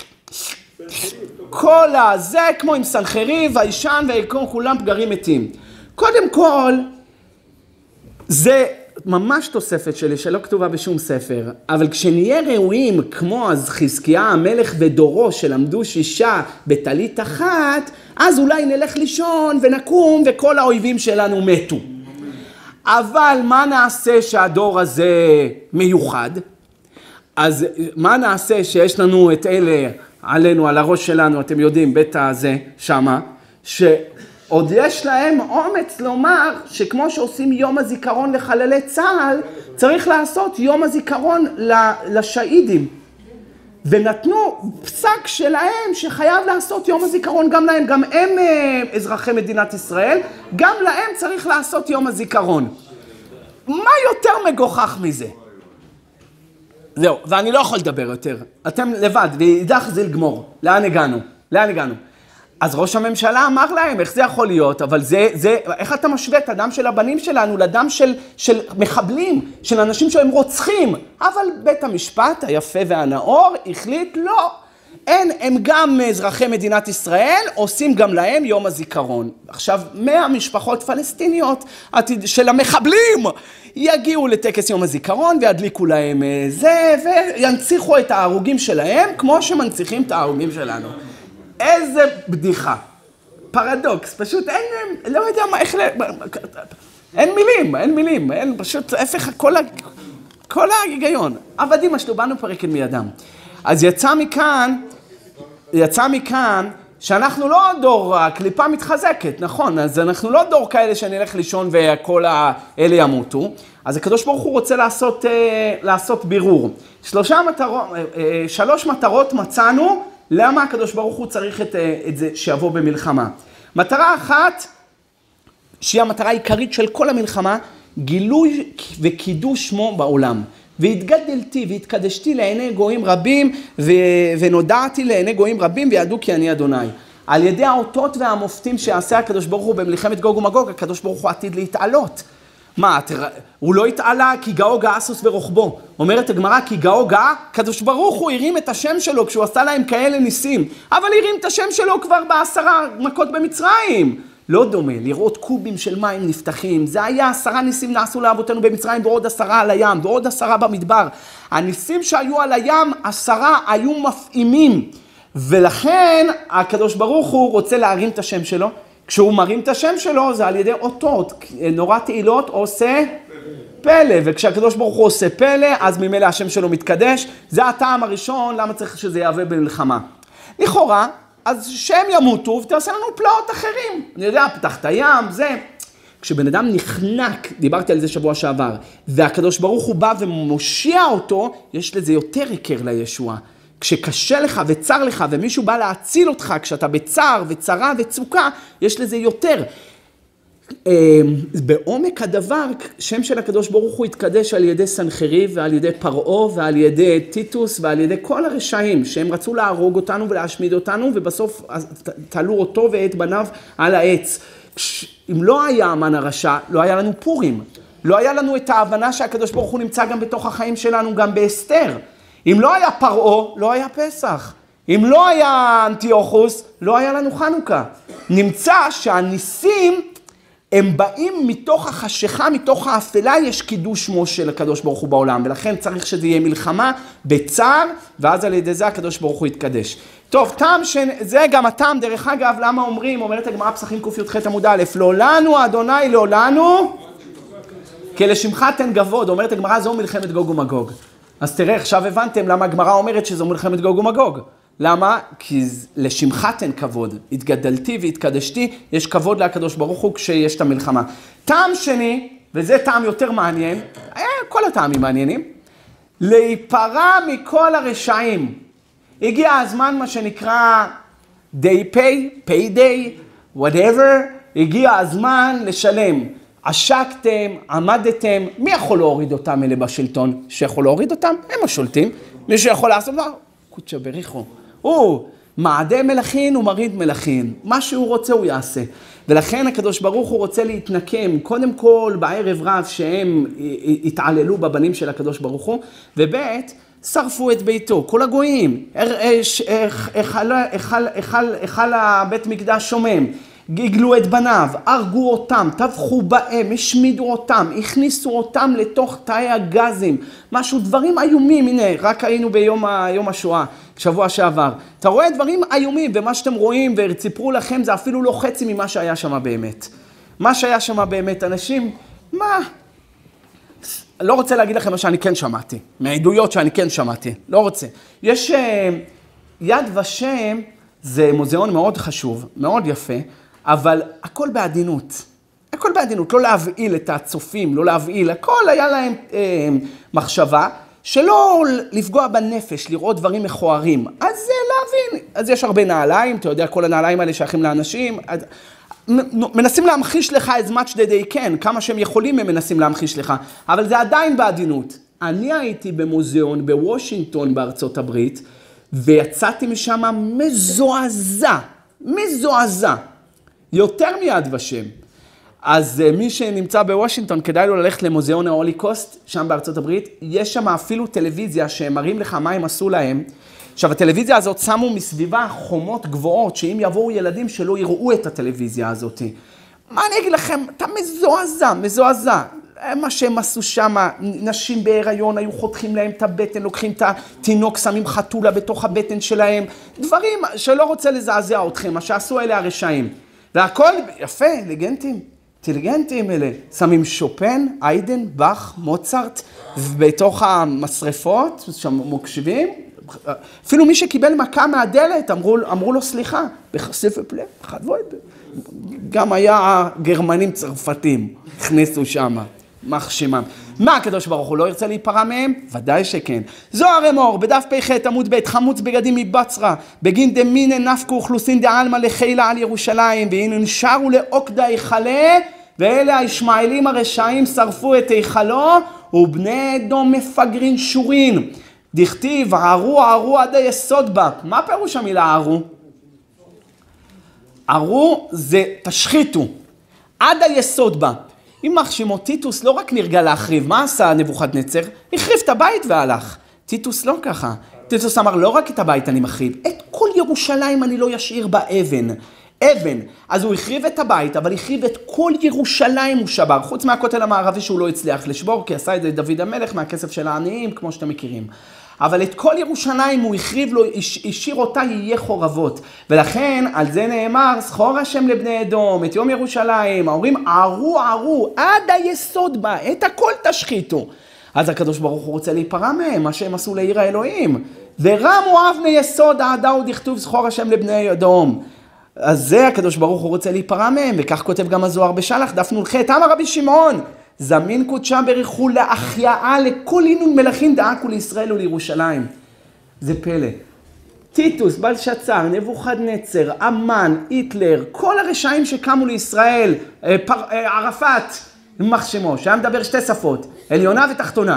כל הזה כמו עם סנחריב, הישן וכולם פגרים מתים. קודם כל, זה ממש תוספת שלי שלא כתובה בשום ספר, אבל כשנהיה ראויים כמו אז חזקיה המלך ודורו שלמדו 6 בטלית אחת, אז אולי נלך לישון ונקום וכל האויבים שלנו מתו. אבל מה נעשה שהדור הזה מיוחד? אז מה נעשה שיש לנו את אלה עלינו, על הראש שלנו, אתם יודעים, בית הזה, שמה, עוד יש להם אומץ לומר שכמו שעושים יום הזיכרון לחללי צה"ל, צריך לעשות יום הזיכרון לשהידים. ונתנו פסק שלהם שחייב לעשות יום הזיכרון גם להם, גם הם אזרחי מדינת ישראל, גם להם צריך לעשות יום הזיכרון. מה יותר מגוחך מזה? זהו, ואני לא יכול לדבר יותר. אתם לבד, וידח זה לגמור. לאן הגענו? לאן הגענו? אז ראש הממשלה אמר להם, איך זה יכול להיות? אבל איך אתה משווה את הדם של הבנים שלנו לדם של מחבלים, של אנשים שהם רוצחים? אבל בית המשפט היפה והנאור החליט לא. הם גם אזרחי מדינת ישראל, עושים גם להם יום הזיכרון. עכשיו, 100 משפחות פלסטיניות של המחבלים יגיעו לטקס יום הזיכרון וידליקו להם זה, וינציחו את ההרוגים שלהם כמו שמנציחים את ההרוגים שלנו. איזה בדיחה. פרדוקס. פשוט אין, לא יודע מה, איך אין מילים, אין פשוט, הפך כל ההיגיון. עבדים אשלו, באנו פרקן מידם. אז יצא מכאן שאנחנו לא דור, הקליפה מתחזקת, נכון? אז אנחנו לא דור כאלה שנלך לישון וכל האלה ימותו. אז הקדוש ברוך הוא רוצה לעשות בירור. 3 מטרות מצאנו, למה הקדוש ברוך הוא צריך את זה שיבוא במלחמה. מטרה אחת, שהיא המטרה העיקרית של כל המלחמה, גילוי וקידוש שמו בעולם. והתגדלתי והתקדשתי לעיני גויים רבים, ונודעתי לעיני גויים רבים, וידעו כי אני אדוני. על ידי האותות והמופתים שעשה הקדוש ברוך הוא במלחמת גוג ומגוג, הקדוש ברוך הוא עתיד להתעלות. מה, הוא לא התעלה כי גאו גאה סוס ורוחבו. אומרת הגמרא, כי גאו גאה, הקדוש ברוך הוא הרים את השם שלו כשהוא עשה להם כאלה ניסים. אבל הרים את השם שלו כבר ב10 מכות במצרים. לא דומה, לראות קובים של מים נפתחים. זה היה 10 ניסים נעשו לאבותינו במצרים, ועוד 10 על הים, ועוד 10 במדבר. הניסים שהיו על הים, 10 היו מפעימים. ולכן הקדוש ברוך הוא רוצה להרים את השם שלו. כשהוא מרים את השם שלו, זה על ידי אותות. נורא תהילות עושה פלא. וכשהקדוש ברוך הוא עושה פלא, אז ממילא השם שלו מתקדש. זה הטעם הראשון, למה צריך שזה יהווה במלחמה. לכאורה, אז שהם ימותו ותעשה לנו פלאות אחרים. אני יודע, פתח את הים, זה. כשבן אדם נחנק, דיברתי על זה שבוע שעבר, והקדוש ברוך הוא בא ומושיע אותו, יש לזה יותר עיקר לישוע. כשקשה לך וצר לך ומישהו בא להציל אותך, כשאתה בצער וצרה וצוקה, יש לזה יותר. בעומק הדבר, שם של הקדוש ברוך הוא התקדש על ידי סנחריב ועל ידי פרעה ועל ידי טיטוס ועל ידי כל הרשעים שהם רצו להרוג אותנו ולהשמיד אותנו ובסוף תלו אותו ואת בניו על העץ. אם לא היה המן הרשע, לא היה לנו פורים. לא היה לנו את ההבנה שהקדוש ברוך הוא נמצא גם בתוך החיים שלנו, גם באסתר. אם לא היה פרעה, לא היה פסח. אם לא היה אנטיוכוס, לא היה לנו חנוכה. נמצא שהניסים הם באים מתוך החשיכה, מתוך האפלה, יש קידוש שמו של הקדוש ברוך הוא בעולם, ולכן צריך שזה יהיה מלחמה בצער, ואז על ידי זה הקדוש ברוך הוא יתקדש. טוב, זה גם הטעם, דרך אגב, למה אומרת הגמרא פסחים קי"ח עמוד א', לא לנו אדוני, לא לנו, כי לשמך תן גבוד, אומרת הגמרא, זו מלחמת גוג ומגוג. אז תראה, עכשיו הבנתם למה הגמרא אומרת שזו מלחמת גוג ומגוג. למה? כי לשמך תן כבוד. התגדלתי והתקדשתי, יש כבוד לקדוש ברוך הוא כשיש את המלחמה. טעם שני, וזה טעם יותר מעניין, כל הטעמים מעניינים, להיפרע מכל הרשעים. הגיע הזמן מה שנקרא day pay, pay day, whatever, הגיע הזמן לשלם. עשקתם, עמדתם, מי יכול להוריד אותם אלה בשלטון? שיכול להוריד אותם? הם השולטים. מי שיכול לעשות מה? קודשא בריחו. הוא מעדה מלאכין ומריד מלאכין. מה שהוא רוצה הוא יעשה. ולכן הקדוש ברוך הוא רוצה להתנקם, קודם כל בערב רב שהם התעללו בבנים של הקדוש ברוך הוא, ובית שרפו את ביתו, כל הגויים, החל הבית מקדש שומם, גיגלו את בניו, הרגו אותם, טבחו בהם, השמידו אותם, הכניסו אותם לתוך תאי הגזים, משהו, דברים איומים, הנה, רק היינו ביום השואה, שבוע שעבר. אתה רואה דברים איומים, ומה שאתם רואים וציפרו לכם, זה אפילו לא חצי ממה שהיה שם באמת. מה שהיה שם באמת, אנשים, מה? לא רוצה להגיד לכם מה שאני כן שמעתי, מהעדויות שאני כן שמעתי, לא רוצה. יש יד ושם, זה מוזיאון מאוד חשוב, מאוד יפה, אבל הכל בעדינות. הכל בעדינות, לא להבעיל את הצופים, לא להבעיל, הכל היה להם מחשבה, שלא לפגוע בנפש, לראות דברים מכוערים. אז זה להבין. אז יש הרבה נעליים, אתה יודע, כל הנעליים האלה שייכים לאנשים. מנסים להמחיש לך as much that they can, כמה שהם יכולים הם מנסים להמחיש לך, אבל זה עדיין בעדינות. אני הייתי במוזיאון בוושינגטון בארצות הברית, ויצאתי משם מזועזע, יותר מיד ושם. אז מי שנמצא בוושינגטון, כדאי לו ללכת למוזיאון ההוליקוסט, שם בארצות הברית, יש שם אפילו טלוויזיה שמראים לך מה הם עשו להם. עכשיו, הטלוויזיה הזאת שמו מסביבה חומות גבוהות, שאם יבואו ילדים שלא יראו את הטלוויזיה הזאת. מה אני אגיד לכם? אתה מזועזע. מה שהם עשו שם, נשים בהיריון היו חותכים להם את הבטן, לוקחים את התינוק, שמים חתולה בתוך הבטן שלהם, דברים שלא רוצה לזעזע אתכם, מה שעשו אלה הרשעים. והכל יפה, אינטליגנטים אלה. שמים שופן, איידן, באך, מוצרט, בתוך המשרפות, שם מוקשבים. אפילו מי שקיבל מכה מהדלת, אמרו לו סליחה, בחשף ופלא, אחד ועוד. גם היה גרמנים צרפתים, הכניסו שם, מחשימם. מה הקדוש ברוך הוא לא ירצה להיפרע מהם? ודאי שכן. זוהר אמור, בדף פ"ח עמוד ב', חמוץ בגדים מבצרה, בגין דמינא נפקו אוכלוסין דעלמא לחילה על ירושלים, והנה נשארו לעוקדה היכלה, ואלה הישמעאלים הרשעים שרפו את היכלו, ובני אדום מפגרין שורין. דכתיב, ערו עד היסוד בה. מה פירוש המילה ערו? ערו זה תשחיתו, עד היסוד בה. אם מחשימו טיטוס לא רק נרגע להחריב, מה עשה נבוכדנצר? החריב את הבית והלך. טיטוס לא ככה. טיטוס אמר, לא רק את הבית אני מחריב, את כל ירושלים אני לא ישאיר בה אבן. אז הוא החריב את הבית, אבל החריב את כל ירושלים הוא שבר, חוץ מהכותל המערבי שהוא לא הצליח לשבור, כי עשה את זה דוד המלך מהכסף של העניים, כמו שאתם מכירים. אבל את כל ירושלים הוא החריב לו, השאיר אותה יהיה חורבות. ולכן על זה נאמר, זכור השם לבני אדום, את יום ירושלים, ההורים ערו, עד היסוד בה, את הכל תשחיתו. אז הקדוש ברוך הוא רוצה להיפרע מהם, מה שהם עשו לעיר האלוהים. ורמו אבני יסוד העדה ודכתוב זכור השם לבני אדום. אז זה הקדוש ברוך הוא רוצה להיפרע מהם, וכך כותב גם הזוהר בשלח, דף נ"ח, אמר רבי שמעון, זמין קודשה בריחו להחייאה לכל עינון מלכים דאקו לישראל ולירושלים. זה פלא. טיטוס, בלשצר, נבוכדנצר, אמן, היטלר, כל הרשעים שקמו לישראל, ערפאת, יימח שמו, שהיה מדבר שתי שפות, עליונה ותחתונה.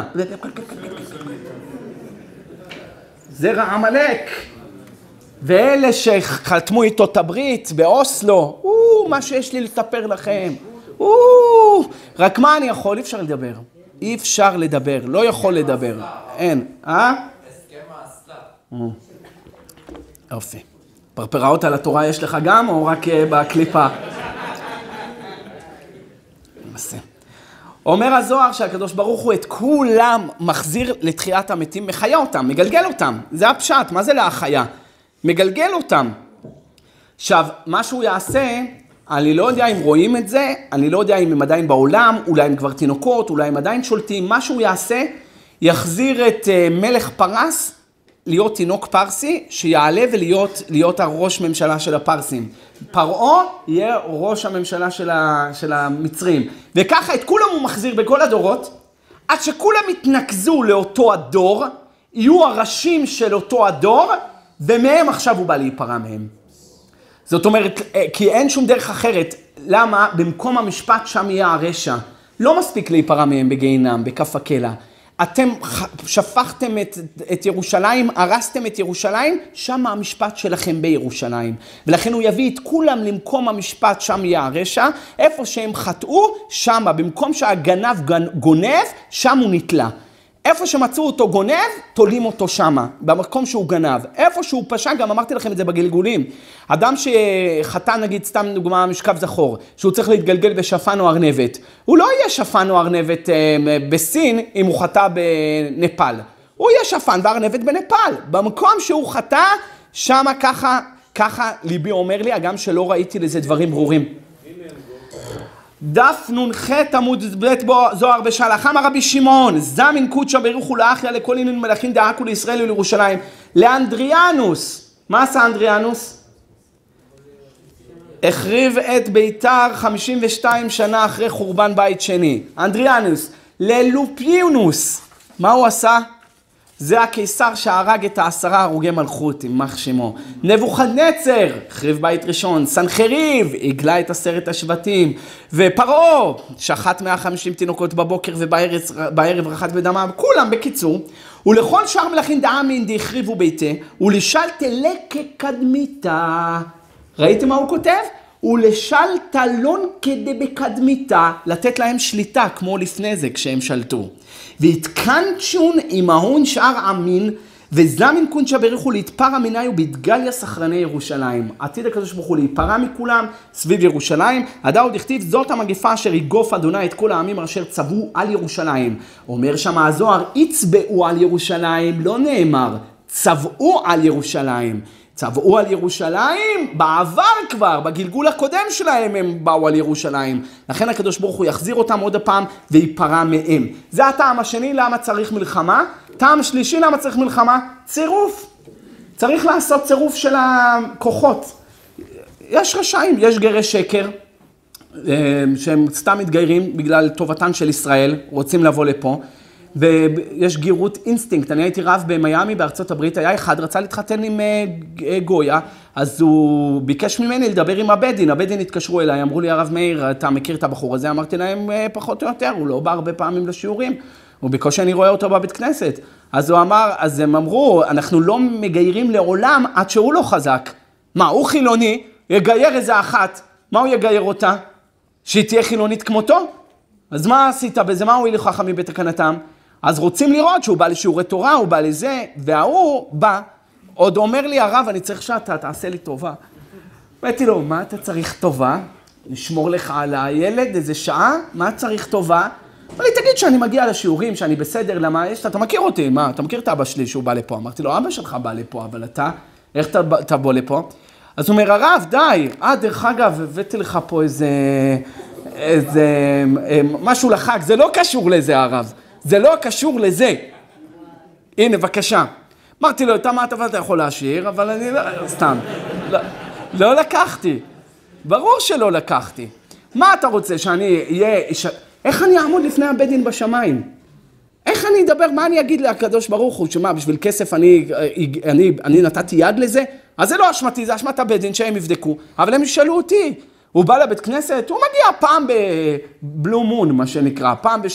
זרע עמלק. ואלה שחתמו איתו את הברית באוסלו, מה שיש לי לספר לכם. רק מה אני יכול? אי אפשר לדבר. אי אפשר לדבר, לא יכול לדבר. אין, הסכם האסלה. יופי. פרפראות על התורה יש לך גם, או רק בקליפה? נמסה. אומר הזוהר שהקדוש ברוך הוא את כולם מחזיר לתחיית המתים, מחיה אותם, מגלגל אותם. זה הפשט, מה זה להחיה? מגלגל אותם. עכשיו, מה שהוא יעשה, אני לא יודע אם רואים את זה, אני לא יודע אם הם עדיין בעולם, אולי הם כבר תינוקות, אולי הם עדיין שולטים, מה שהוא יעשה, יחזיר את מלך פרס, להיות תינוק פרסי, שיעלה ולהיות הראש ממשלה של הפרסים. פרעה יהיה ראש הממשלה של המצרים. וככה את כולם הוא מחזיר בכל הדורות, עד שכולם יתנקזו לאותו הדור, יהיו הראשים של אותו הדור, ומהם עכשיו הוא בא להיפרע מהם. זאת אומרת, כי אין שום דרך אחרת. למה? במקום המשפט שם יהיה הרשע. לא מספיק להיפרע מהם בגיהינום, בכף הקלע. אתם שפכתם את ירושלים, הרסתם את ירושלים, שם המשפט שלכם בירושלים. ולכן הוא יביא את כולם למקום המשפט, שם יהיה הרשע. איפה שהם חטאו, שם, במקום שהגנב גונב, שם הוא נתלה. איפה שמצאו אותו גונב, תולים אותו שמה, במקום שהוא גנב. איפה שהוא פשע, גם אמרתי לכם את זה בגלגולים. אדם שחטא, נגיד, סתם דוגמה, משכב זכור, שהוא צריך להתגלגל בשפן או ארנבת. הוא לא יהיה שפן או ארנבת בסין, אם הוא חטא בנפאל. הוא יהיה שפן וארנבת בנפאל. במקום שהוא חטא, שמה ככה ליבי אומר לי, הגם שלא ראיתי לזה דברים ברורים. דף נ"ח עמוד ב' בו זוהר בשלח, אמר רבי שמעון, זמין קודשא בריך הוא לאחיה לכל עניין מלכים דאקו לישראל ולירושלים. לאנדריאנוס, מה עשה אנדריאנוס? החריב את ביתר 52 שנה אחרי חורבן בית שני. אנדריאנוס. ללופיונוס, מה הוא עשה? זה הקיסר שהרג את 10 הרוגי מלכות, יימח שמו. נבוכדנצר, החריב בית ראשון. סנחריב, הגלה את 10 השבטים. ופרעה, שחט 150 תינוקות בבוקר ובערב רחץ בדמם. כולם בקיצור. ולכל שאר מלכים דאמין דהחריבו ביתה, ולשלטה כקדמיתה. ראיתם מה הוא כותב? ולשלטה לון כדבקדמיתה, לתת להם שליטה כמו לפני זה כשהם שלטו. והתקנצ'ון עם ההון שאר עמין, וזמין קונצ'ה בריחו להתפרע מיני ובהתגליה סחרני ירושלים. עתיד הקדוש ברוך הוא להיפרע מכולם סביב ירושלים. הדאוד הכתיב, זאת המגפה אשר יגוף אדוני את כל העמים אשר צבאו על ירושלים. אומר שם הזוהר, יצבאו על ירושלים, לא נאמר, צבאו על ירושלים. צבאו על ירושלים, בעבר כבר, בגלגול הקודם שלהם הם באו על ירושלים. לכן הקדוש ברוך הוא יחזיר אותם עוד הפעם ויפרע מהם. זה הטעם השני, למה צריך מלחמה. טעם שלישי, למה צריך מלחמה? צירוף. צריך לעשות צירוף של הכוחות. יש רשעים, יש גרי שקר, שהם סתם מתגיירים בגלל טובתן של ישראל, רוצים לבוא לפה. ויש גירות אינסטינקט. אני הייתי רב במיימי בארצות הברית, היה אחד רצה להתחתן עם גויה, אז הוא ביקש ממני לדבר עם הבדין. הבדין התקשרו אליי, אמרו לי, הרב מאיר, אתה מכיר את הבחור הזה? אמרתי להם, פחות או יותר, הוא לא בא הרבה פעמים לשיעורים, הוא בקושי אני רואה אותו בבית כנסת. אז הוא אמר, אז הם אמרו, אנחנו לא מגיירים לעולם עד שהוא לא חזק. מה, הוא חילוני, יגייר איזה אחת, מה הוא יגייר אותה? שהיא תהיה חילונית כמותו? אז מה עשית בזה? מה הוא ילך חכמים בתקנתם? אז רוצים לראות שהוא בא לשיעורי תורה, הוא בא לזה, והוא בא, עוד אומר לי הרב, אני צריך שאתה תעשה לי טובה. אמרתי לו, מה אתה צריך טובה? נשמור לך על הילד איזה שעה? מה צריך טובה? אמר לי, תגיד שאני מגיע לשיעורים, שאני בסדר, למה יש? אתה מכיר אותי, מה? אתה מכיר את אבא שלי שהוא בא לפה? אמרתי לו, אבא שלך בא לפה, אבל אתה, איך אתה בוא לפה? אז הוא אומר, הרב, די, דרך אגב, הבאתי לך פה איזה משהו לחג, זה לא קשור לזה הרב. זה לא קשור לזה. הנה, בבקשה. אמרתי לו, מה אתה יכול להשאיר, אבל אני לא, סתם. לא לקחתי. ברור שלא לקחתי. מה אתה רוצה שאני אהיה, איך אני אעמוד לפני הבית דין בשמיים? איך אני אדבר? מה אני אגיד לקדוש ברוך הוא? שמה, בשביל כסף אני נתתי יד לזה? אז זה לא אשמתי, זה אשמת הבית דין שהם יבדקו. אבל הם ישאלו אותי. הוא בא לבית כנסת, הוא מגיע פעם בבלו מון, מה שנקרא,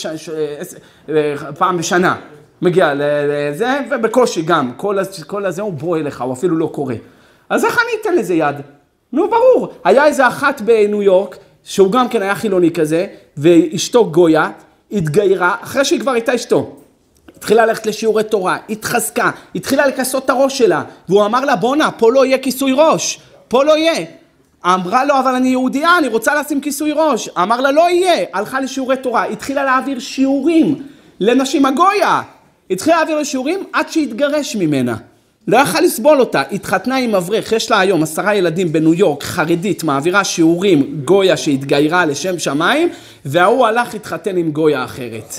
פעם בשנה. מגיע לזה, ובקושי גם. כל הזה הוא בוא אליך, הוא אפילו לא קורא. אז איך אני אתן לזה יד? נו, ברור. היה איזה אחת בניו יורק, שהוא גם כן היה חילוני כזה, ואשתו גויה, התגיירה, אחרי שהיא כבר הייתה אשתו. התחילה ללכת לשיעורי תורה, התחזקה, התחילה לכסות את הראש שלה, והוא אמר לה, בונה, פה לא יהיה כיסוי ראש, פה לא יהיה. אמרה לו, אבל אני יהודייה, אני רוצה לשים כיסוי ראש. אמר לה, לא יהיה. הלכה לשיעורי תורה, התחילה להעביר שיעורים לנשים הגויה. התחילה להעביר לשיעורים עד שהתגרש ממנה. לא יכל לסבול אותה, התחתנה עם אברך, יש לה היום 10 ילדים בניו יורק, חרדית, מעבירה שיעורים, גויה שהתגיירה לשם שמיים, והוא הלך להתחתן עם גויה אחרת.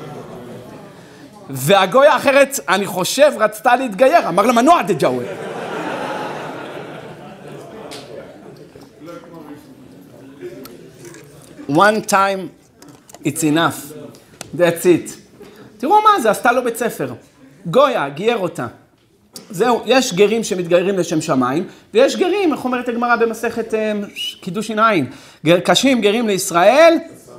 והגויה האחרת, אני חושב, רצתה להתגייר, אמר לה, מנוע דג'אווה. One time, it's enough. That's it. תראו מה זה, עשתה לו בית ספר. גויה, גייר אותה. זהו, יש גרים שמתגיירים לשם שמיים, ויש גרים, איך אומרת הגמרא במסכת קידושין עין, קשים גרים לישראל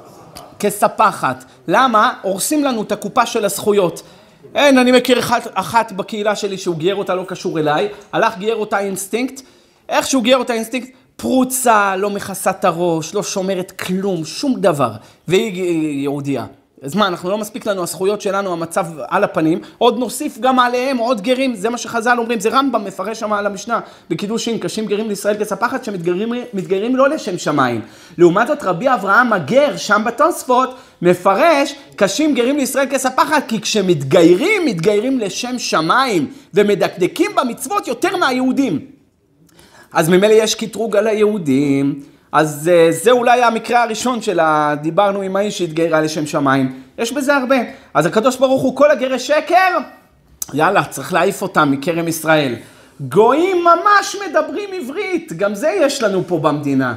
כספחת. למה? הורסים לנו את הקופה של הזכויות. אין, אני מכיר אחת בקהילה שלי שהוא גייר אותה, לא קשור אליי, הלך גייר אותה אינסטינקט, איך שהוא גייר אותה אינסטינקט, פרוצה, לא מכסה את הראש, לא שומרת כלום, שום דבר, והיא יהודיה. אז מה, אנחנו לא מספיק לנו, הזכויות שלנו, המצב על הפנים, עוד נוסיף גם עליהם עוד גרים, זה מה שחז"ל אומרים, זה רמב"ם מפרש שם על המשנה, בקידושין, קשים גרים לישראל כספחת, שמתגיירים לא לשם שמיים. לעומת זאת, רבי אברהם מגר, שם בתוספות, מפרש, קשים גרים לישראל כספחת, כי כשמתגיירים, מתגיירים לשם שמיים, ומדקדקים במצוות יותר מהיהודים. אז ממילא יש קטרוג על היהודים, אז זה אולי המקרה הראשון שלה, דיברנו עם האיש שהתגיירה לשם שמיים. יש בזה הרבה. אז הקדוש ברוך הוא, כל הגרי שקר, יאללה, צריך להעיף אותם מכרם ישראל. גויים ממש מדברים עברית, גם זה יש לנו פה במדינה.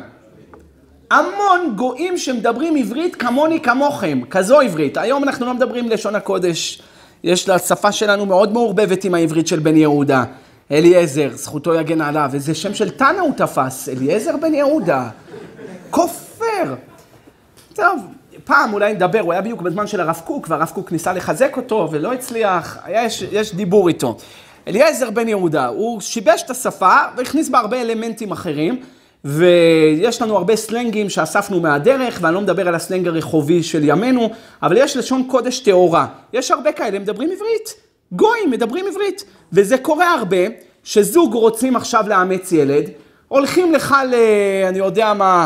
המון גויים שמדברים עברית כמוני כמוכם, כזו עברית. היום אנחנו לא מדברים לשון הקודש, יש לשפה שלנו מאוד מעורבבת עם העברית של בן יהודה. אליעזר, זכותו יגן עליו, איזה שם של תנא הוא תפס, אליעזר בן יהודה, כופר. טוב, פעם אולי נדבר, הוא היה בדיוק בזמן של הרב קוק, והרב קוק ניסה לחזק אותו ולא הצליח, יש דיבור איתו. אליעזר בן יהודה, הוא שיבש את השפה והכניס בה הרבה אלמנטים אחרים, ויש לנו הרבה סלנגים שאספנו מהדרך, ואני לא מדבר על הסלנג הרחובי של ימינו, אבל יש לשון קודש תאורה. יש הרבה כאלה, מדברים עברית. גויים מדברים עברית, וזה קורה הרבה, שזוג רוצים עכשיו לאמץ ילד, הולכים לך אני יודע מה,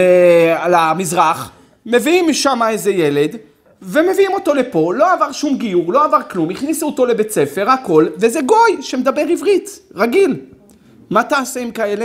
למזרח, מביאים משם איזה ילד, ומביאים אותו לפה, לא עבר שום גיור, לא עבר כלום, הכניסו אותו לבית ספר, הכל, וזה גוי שמדבר עברית, רגיל. מה תעשה עם כאלה?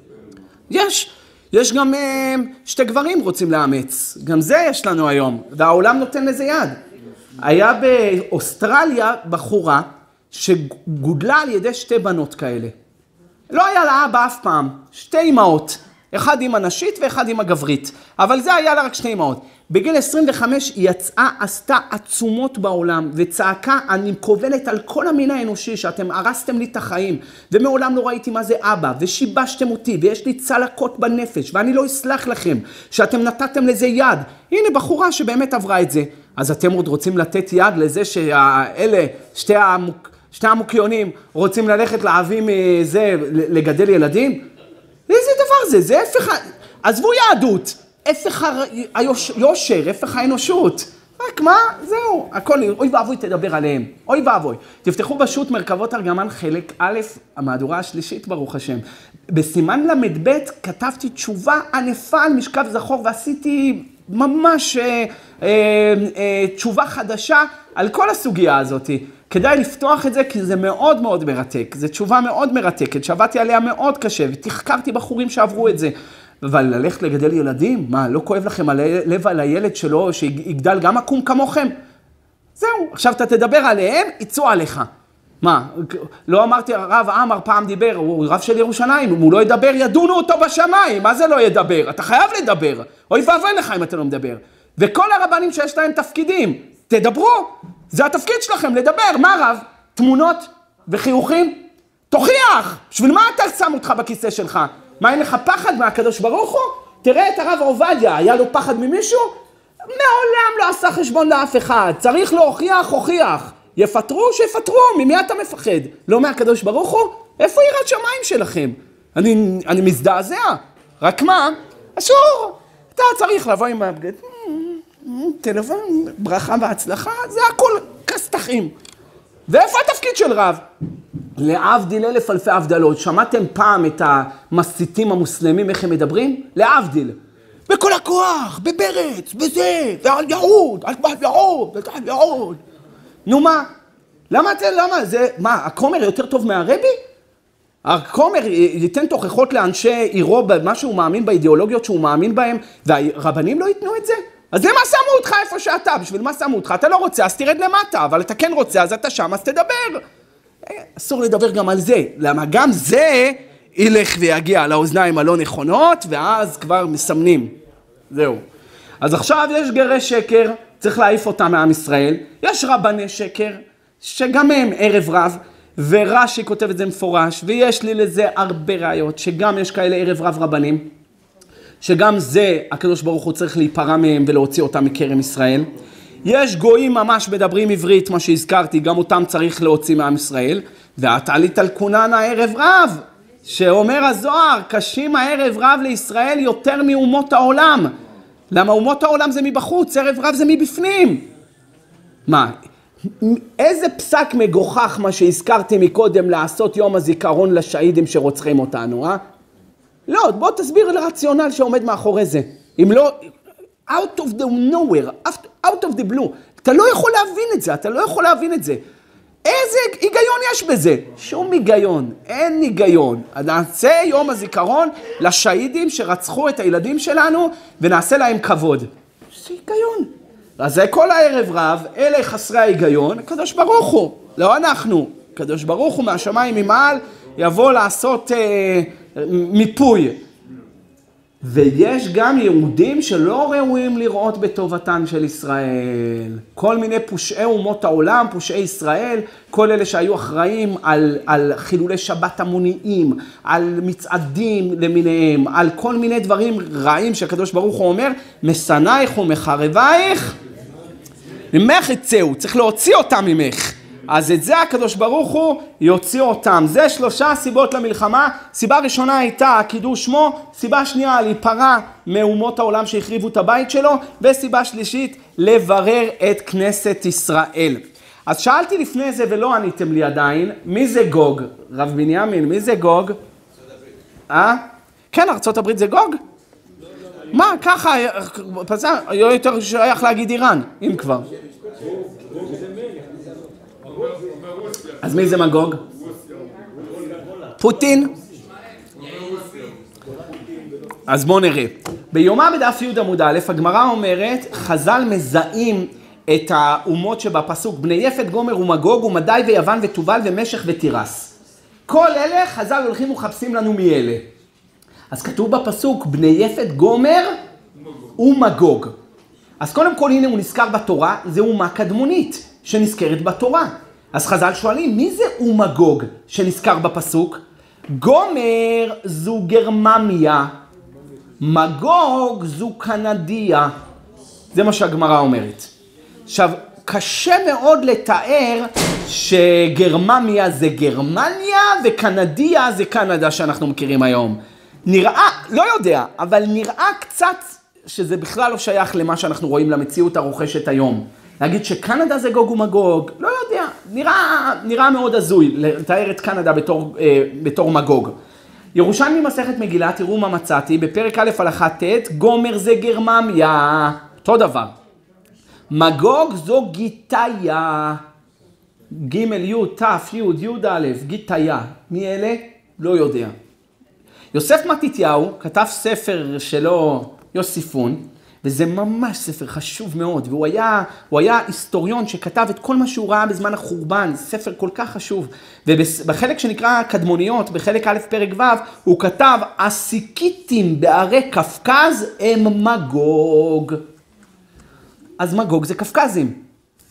יש גם 2 גברים רוצים לאמץ, גם זה יש לנו היום, והעולם נותן לזה יד. היה באוסטרליה בחורה שגודלה על ידי 2 בנות כאלה. לא היה לה אבא אף פעם, 2 אמהות. אחד עם הנשית ואחד עם הגברית. אבל זה היה לה רק 2 אמהות. בגיל 25 היא יצאה, עשתה עצומות בעולם וצעקה, אני מכוונת על כל המין האנושי שאתם הרסתם לי את החיים ומעולם לא ראיתי מה זה אבא ושיבשתם אותי ויש לי צלקות בנפש ואני לא אסלח לכם שאתם נתתם לזה יד. הנה בחורה שבאמת עברה את זה. אז אתם עוד רוצים לתת יד לזה שאלה, 2 המוקיונים רוצים ללכת להביא מזה, לגדל ילדים? איזה דבר זה? זה הפך, עזבו יהדות, הפך היושר, הפך האנושות. רק מה? זהו, הכל, אוי ואבוי תדבר עליהם, אוי ואבוי. תפתחו בשו"ת מרכבות ארגמן חלק א', המהדורה השלישית ברוך השם. בסימן למד ב' כתבתי תשובה ענפה על משכב זכור ועשיתי ממש תשובה חדשה על כל הסוגיה הזאת. כדאי לפתוח את זה כי זה מאוד מאוד מרתק. זו תשובה מאוד מרתקת, שעבדתי עליה מאוד קשה ותחקרתי בחורים שעברו את זה. אבל ללכת לגדל ילדים, מה, לא כואב לכם לב על הילד שלו שיגדל גם עקום כמוכם? זהו, עכשיו אתה תדבר עליהם, יצאו עליך. מה, לא אמרתי, הרב עמר פעם דיבר, הוא רב של ירושלים, אם הוא לא ידבר, ידונו אותו בשמיים, מה זה לא ידבר? אתה חייב לדבר, אוי ואבוי לך אם אתה לא מדבר. וכל הרבנים שיש להם תפקידים, תדברו, זה התפקיד שלכם, לדבר. מה רב? תמונות וחיוכים? תוכיח! בשביל מה אתה שם אותך בכיסא שלך? מה, אין לך פחד מהקדוש ברוך הוא? תראה את הרב עובדיה, היה לו פחד ממישהו? מעולם לא עשה חשבון לאף אחד. צריך להוכיח, הוכיח. יפטרו, שיפטרו. ממי אתה מפחד? לא מהקדוש ברוך הוא? איפה יראת שמיים שלכם? אני מזדעזע. רק מה? אסור. אתה צריך לבוא עם הבגד. תלווה, ברכה והצלחה, זה הכל כסתחים. ואיפה התפקיד של רב? להבדיל אלף אלפי הבדלות. שמעתם פעם את המסיתים המוסלמים, איך הם מדברים? להבדיל. בכל הכוח, בברץ, בזה, ועל יהוד, על יהוד, ועל יהוד. נו מה? למה? מה, הכומר יותר טוב מהרבי? הכומר ייתן תוכחות לאנשי עירו במה שהוא מאמין, באידיאולוגיות שהוא מאמין בהם, והרבנים לא ייתנו את זה? אז למה שמו אותך איפה שאתה? בשביל מה שמו אותך? אתה לא רוצה, אז תרד למטה, אבל אתה כן רוצה, אז אתה שם, אז תדבר. אסור לדבר גם על זה, למה גם זה ילך ויגיע לאוזניים הלא נכונות, ואז כבר מסמנים. זהו. אז עכשיו יש גרי שקר, צריך להעיף אותם מעם ישראל. יש רבני שקר, שגם הם ערב רב, ורש"י כותב את זה מפורש, ויש לי לזה הרבה ראיות, שגם יש כאלה ערב רב רבנים, שגם זה הקדוש ברוך הוא צריך להיפרע מהם ולהוציא אותם מכרם ישראל. יש גויים ממש מדברים עברית, מה שהזכרתי, גם אותם צריך להוציא מעם ישראל. והתעלית על כונן הערב רב, שאומר הזוהר, קשים הערב רב לישראל יותר מאומות העולם. למה אומות העולם זה מבחוץ, ערב רב זה מבפנים. מה? איזה פסק מגוחך מה שהזכרתי מקודם לעשות יום הזיכרון לשהידים שרוצחים אותנו, אה? לא, בוא תסביר לרציונל שעומד מאחורי זה. אם לא, out of the nowhere, out of the blue. אתה לא יכול להבין את זה, איזה היגיון יש בזה? שום היגיון, אין היגיון. נעשה יום הזיכרון לשהידים שרצחו את הילדים שלנו, ונעשה להם כבוד. זה היגיון. אז זה כל הערב רב, אלה חסרי ההיגיון, קדוש ברוך הוא, לא אנחנו. קדוש ברוך הוא מהשמיים ממעל יבוא לעשות מיפוי. ויש גם יהודים שלא ראויים לראות בטובתן של ישראל. כל מיני פושעי אומות העולם, פושעי ישראל, כל אלה שהיו אחראים על חילולי שבת המוניים, על מצעדים למיניהם, על כל מיני דברים רעים שהקדוש ברוך הוא אומר, משנאיך ומחרבייך, ממך יצאו, צריך להוציא אותם ממך. אז את זה הקדוש ברוך הוא יוציא אותם. זה 3 סיבות למלחמה. סיבה ראשונה הייתה קידוש שמו, סיבה שנייה להיפרע מאומות העולם שהחריבו את הבית שלו, וסיבה שלישית לברר את כנסת ישראל. אז שאלתי לפני זה ולא עניתם לי עדיין, מי זה גוג? רב בנימין, מי זה גוג? כן, ארצות הברית זה גוג? מה, ככה, יותר שייך להגיד איראן, אם כבר. אז מי זה מגוג? פוטין? אז בואו נראה. ביומא בדף י' עמוד א', הגמרא אומרת, חז"ל מזהים את האומות שבפסוק, בני יפת, גומר ומגוג ומדי ויוון ותובל ומשך ותירס. כל אלה חז"ל הולכים ומחפשים לנו מי אלה. אז כתוב בפסוק, בני יפת, גומר ומגוג. אז קודם כל הנה הוא נזכר בתורה, זה אומה קדמונית שנזכרת בתורה. אז חז"ל שואלים, מי זה ומגוג שנזכר בפסוק? גומר זו גרמניה, מגוג זו קנדיה. זה מה שהגמרא אומרת. עכשיו, קשה מאוד לתאר שגרמניה זה גרמניה וקנדיה זה קנדה שאנחנו מכירים היום. נראה, לא יודע, אבל נראה קצת שזה בכלל לא שייך למה שאנחנו רואים למציאות הרוכשת היום. להגיד שקנדה זה גוג ומגוג, לא יודע, נראה מאוד הזוי לתאר את קנדה בתור מגוג. ירושלמי מסכת מגילה, תראו מה מצאתי, בפרק א' הלכה ט', גומר זה גרמניה, אותו דבר. מגוג זו גיטאיה, ג' י' ת' י' י' א', גיטאיה. מי אלה? לא יודע. יוסף מתתיהו כתב ספר שלו, יוסיפון, וזה ממש ספר חשוב מאוד, והוא היה היסטוריון שכתב את כל מה שהוא ראה בזמן החורבן, ספר כל כך חשוב. ובחלק שנקרא קדמוניות, בחלק א' פרק ו', הוא כתב, הסיקיטים בערי קפקז הם מגוג. אז מגוג זה קפקזים.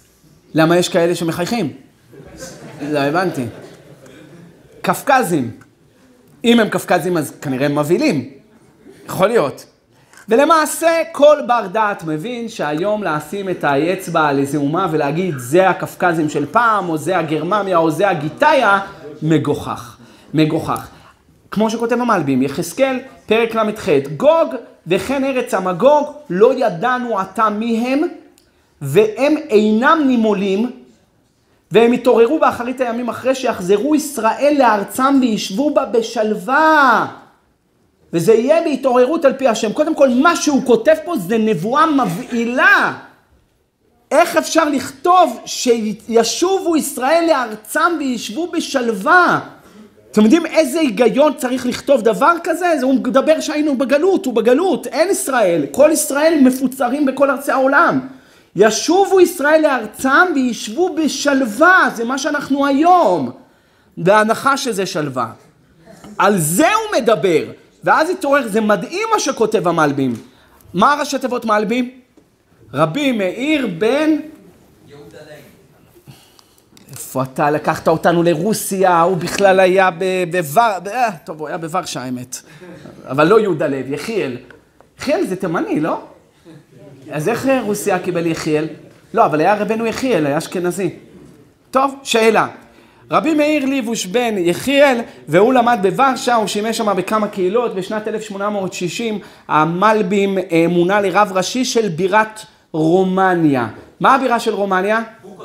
למה יש כאלה שמחייכים? לא הבנתי. קפקזים. אם הם קפקזים אז כנראה הם מבהילים. יכול להיות. ולמעשה כל בר דעת מבין שהיום לשים את האצבע על איזה אומה ולהגיד זה הקפקזים של פעם, או זה הגרמניה, או זה הגיטאיה, מגוחך. מגוחך. כמו שכותב המלבים, יחזקאל, פרק למ"ח, גוג וכן ארץ המגוג, לא ידענו עתה מי הם, והם אינם נימולים, והם התעוררו באחרית הימים אחרי שיחזרו ישראל לארצם וישבו בה בשלווה. וזה יהיה בהתעוררות על פי השם. קודם כל, מה שהוא כותב פה זה נבואה מבהילה. איך אפשר לכתוב שישובו ישראל לארצם וישבו בשלווה? אתם יודעים איזה היגיון צריך לכתוב דבר כזה? הוא מדבר שהיינו בגלות, הוא בגלות, אין ישראל. כל ישראל מפוצרים בכל ארצי העולם. ישובו ישראל לארצם וישבו בשלווה, זה מה שאנחנו היום. בהנחה שזה שלווה. על זה הוא מדבר. ואז התעורר, זה מדהים מה שכותב המלבים. מה ראשי תיבות מלבים? רבי מאיר בן... יהודה לוי. איפה אתה לקחת אותנו לרוסיה, הוא בכלל היה טוב, הוא היה בוורשה האמת. אבל לא יהודה לוי, יחיאל. יחיאל זה תימני, לא? אז איך רוסיה קיבל יחיאל? לא, אבל היה רבנו יחיאל, היה אשכנזי. טוב, שאלה. רבי מאיר ליבוש בן יחיאל, והוא למד בוורשה, הוא שימש שם בכמה קהילות, בשנת 1860 המלבים מונה לרב ראשי של בירת רומניה. מה הבירה של רומניה?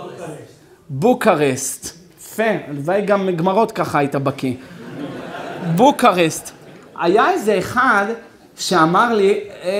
בוקרשט. יפה, הלוואי גם גמרות ככה היית בקיא. בוקרשט. היה איזה אחד שאמר לי,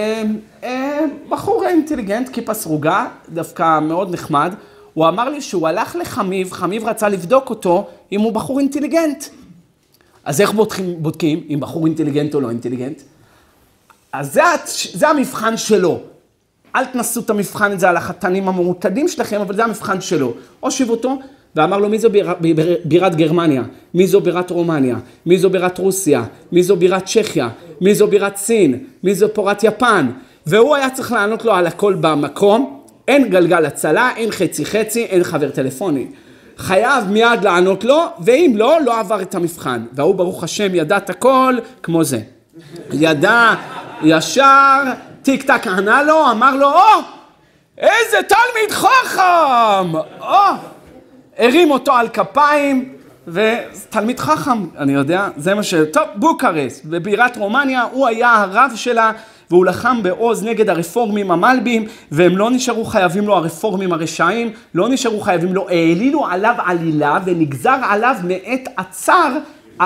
בחור אינטליגנט, כיפה סרוגה, דווקא מאוד נחמד, הוא אמר לי שהוא הלך לחמיב, חמיב רצה לבדוק אותו אם הוא בחור אינטליגנט. אז איך בודקים אם בחור אינטליגנט או לא אינטליגנט? אז זה המבחן שלו. אל תנסו את המבחן הזה על החתנים המרותדים שלכם, אבל זה המבחן שלו. הושיב אותו ואמר לו מי זו בירת גרמניה, מי זו בירת רומניה, מי זו בירת רוסיה, מי זו בירת צ'כיה, מי זו בירת סין, מי זו בירת יפן. והוא היה צריך לענות לו על הכל במקום. אין גלגל הצלה, אין חצי חצי, אין חבר טלפוני. חייב מיד לענות לו, ואם לא, לא עבר את המבחן. והוא ברוך השם ידע את הכל כמו זה. ידע ישר, טיק טק ענה לו, אמר לו, איזה תלמיד חכם! הרים אותו על כפיים, ותלמיד חכם, אני יודע, זה מה טוב, בוקרשט, בבירת רומניה, הוא היה הרב שלה, והוא לחם בעוז נגד הרפורמים המלבים, והם לא נשארו חייבים לו הרפורמים הרשעים, לא נשארו חייבים לו, העלילו עליו עלילה, ונגזר עליו מעת עצר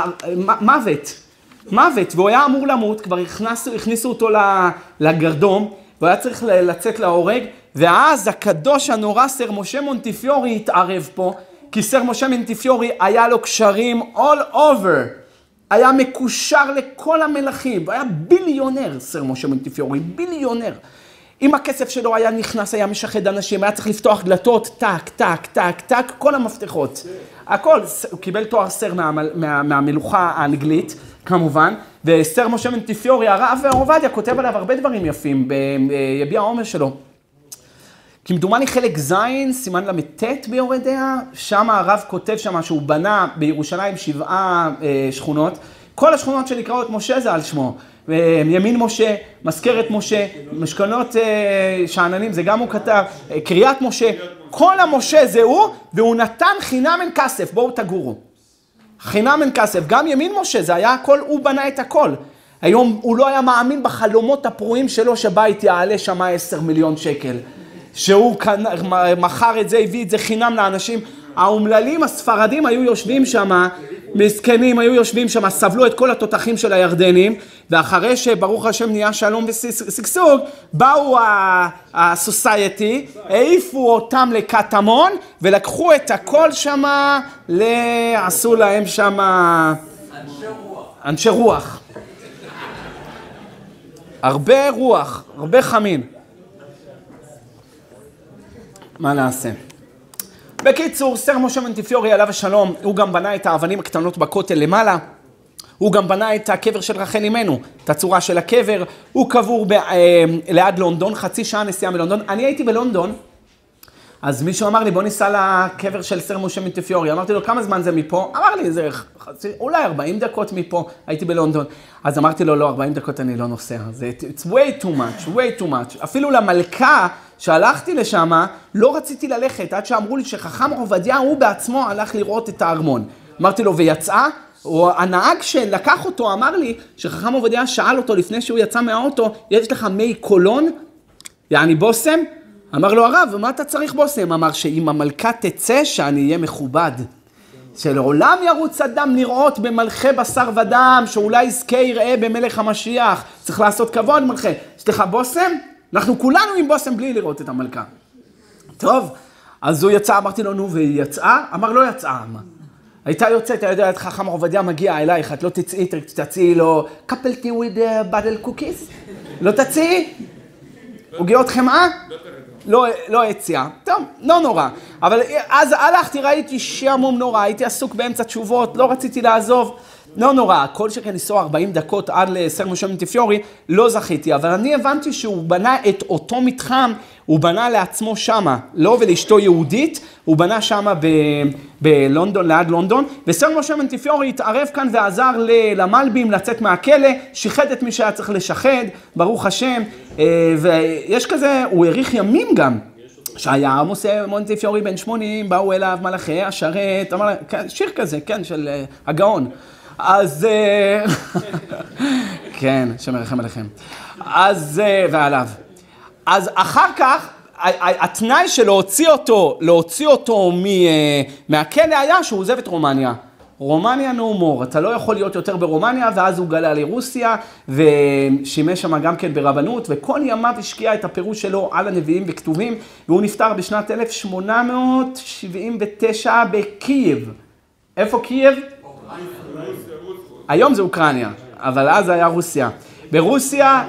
מוות, והוא היה אמור למות, כבר הכניסו אותו לגרדום, והוא היה צריך לצאת להורג, ואז הקדוש הנורא סר משה מונטיפיורי התערב פה, כי סר משה מונטיפיורי היה לו קשרים all over, היה מקושר לכל המלכים, הוא היה ביליונר, סר משה מונטיפיורי, ביליונר. אם הכסף שלו היה נכנס, היה משחד אנשים, היה צריך לפתוח דלתות, טק, טק, טק, טק, כל המפתחות. הכל, הוא קיבל תואר סר מהמלוכה האנגלית, כמובן, וסר משה מונטיפיורי, הרב עובדיה, כותב עליו הרבה דברים יפים, ביביע העומר שלו. כמדומני חלק זין, סימן למתת ביורדיה, שם הרב כותב שם שהוא בנה בירושלים 7 שכונות, כל השכונות שנקראות משה זה על שמו, ימין משה, מזכרת משה, משכנות שאננים, זה גם הוא כתב, קריית משה, כל המשה זה הוא, והוא נתן חינם אין כסף, בואו תגורו. חינם אין כסף, גם ימין משה, זה היה הכל, הוא בנה את הכל. היום הוא לא היה מאמין בחלומות הפרועים שלו שבית יעלה שם 10 מיליון שקל. שהוא מחר את זה, הביא את זה חינם לאנשים. האומללים הספרדים היו יושבים שם, מסכנים היו יושבים שם, סבלו את כל התותחים של הירדנים, ואחרי שברוך השם נהיה שלום וסגסוג, באו הסוסייטי, העיפו אותם לקטמון, ולקחו את הכל שם, עשו להם שם אנשי רוח. הרבה רוח, הרבה חמין. מה נעשה? בקיצור, סר משה מונטיפיורי עליו השלום, הוא גם בנה את האבנים הקטנות בכותל למעלה, הוא גם בנה את הקבר של רחל אמנו, את הצורה של הקבר, הוא קבור ליד לונדון, חצי שעה נסיעה מלונדון. אני הייתי בלונדון, אז מישהו אמר לי, בוא ניסע לקבר של סר משה מונטיפיורי. אמרתי לו, כמה זמן זה מפה? אמר לי, זה אולי 40 דקות מפה, הייתי בלונדון. אז אמרתי לו, לא, 40 דקות אני לא נוסע. זה it's way too much, way too much. אפילו למלכה שהלכתי לשם, לא רציתי ללכת, עד שאמרו לי שחכם עובדיה, הוא בעצמו הלך לראות את הארמון. אמרתי לו, ויצאה? או הנהג שלקח אותו אמר לי, שחכם עובדיה שאל אותו לפני שהוא יצא מהאוטו, יש לך מי קולון? יעני בוסם? אמר לו הרב, מה אתה צריך בוסם? אמר שאם המלכה תצא, שאני אהיה מכובד. שלעולם ירוץ אדם לראות במלכי בשר ודם, שאולי יזכה יראה במלך המשיח. צריך לעשות כבוד מלכה. יש לך בוסם? אנחנו כולנו עם בוסם בלי לראות את המלכה. טוב, אז הוא יצא, אמרתי לו, נו, והיא יצאה? אמר, לא יצאה. הייתה יוצאת, אתה יודע, חכם עובדיה מגיע אלייך, את לא תצאי לו, couple tea with bottle cookies? לא תצאי? עוגיות חמאה? לא הציעה. טוב, לא נורא. אבל אז הלכתי, ראיתי שעמום נורא, הייתי עסוק באמצע תשובות, לא רציתי לעזוב. לא נורא, כל שכן ניסוע 40 דקות עד לסר משה מונטיפיורי, לא זכיתי. אבל אני הבנתי שהוא בנה את אותו מתחם, הוא בנה לעצמו שמה, לא ולאשתו יהודית, הוא בנה שמה בלונדון, ליד לונדון, וסר משה מונטיפיורי התערב כאן ועזר למלבים לצאת מהכלא, שיחד את מי שהיה צריך לשחד, ברוך השם, ויש כזה, הוא העריך ימים גם, שהיה מונטיפיורי בן 80, באו אליו מלאכי השרת, שיר כזה, כן, של הגאון. אז, כן, שמרחם עליכם. אז, ועליו. אז אחר כך, התנאי של להוציא אותו מהכלא היה שהוא עוזב את רומניה. רומניה no more, אתה לא יכול להיות יותר ברומניה, ואז הוא גלה לרוסיה, ושימש שם גם כן ברבנות, וכל ימיו השקיע את הפירוש שלו על הנביאים וכתובים, והוא נפטר בשנת 1879 בקייב. איפה קייב? היום זה אוקראינה, אבל אז היה רוסיה. ברוסיה,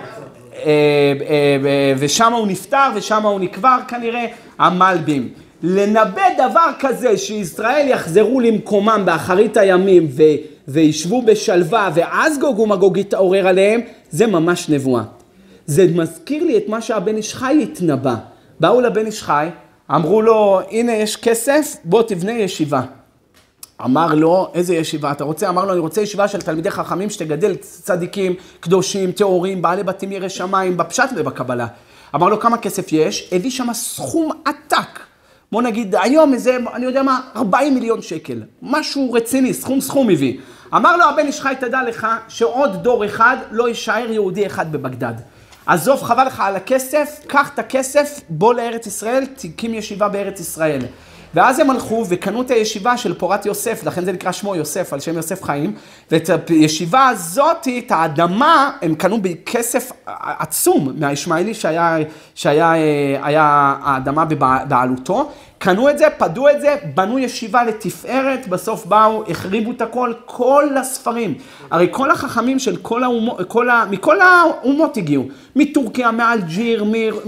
ושם הוא נפטר, ושם הוא נקבר כנראה, המלבים. לנבא דבר כזה, שישראל יחזרו למקומם באחרית הימים, וישבו בשלווה, ואז גוג ומגוג יתעורר עליהם, זה ממש נבואה. זה מזכיר לי את מה שהבן איש חי התנבא. באו לבן איש חי, אמרו לו, הנה יש כסף, בוא תבנה ישיבה. אמר לו, איזה ישיבה אתה רוצה? אמר לו, אני רוצה ישיבה של תלמידי חכמים שתגדל צדיקים, קדושים, תיאורים, בעלי בתים ירא שמיים, בפשט ובקבלה. אמר לו, כמה כסף יש? הביא שם סכום עתק. בוא נגיד, היום איזה, אני יודע מה, 40 מיליון שקל. משהו רציני, סכום הביא. אמר לו, הבן איש חי, תדע לך שעוד דור אחד לא יישאר יהודי אחד בבגדד. עזוב, חבל לך על הכסף, קח את הכסף, בוא לארץ ישראל, תקים ישיבה בארץ ישראל. ואז הם הלכו וקנו את הישיבה של פורת יוסף, לכן זה נקרא שמו יוסף, על שם יוסף חיים, ואת הישיבה הזאת, את האדמה, הם קנו בכסף עצום מהישמעאלי שהיה האדמה בבעלותו, קנו את זה, פדו את זה, בנו ישיבה לתפארת, בסוף באו, החריבו את הכל, כל הספרים. הרי כל החכמים של מכל האומות הגיעו, מטורקיה, מאלג'יר,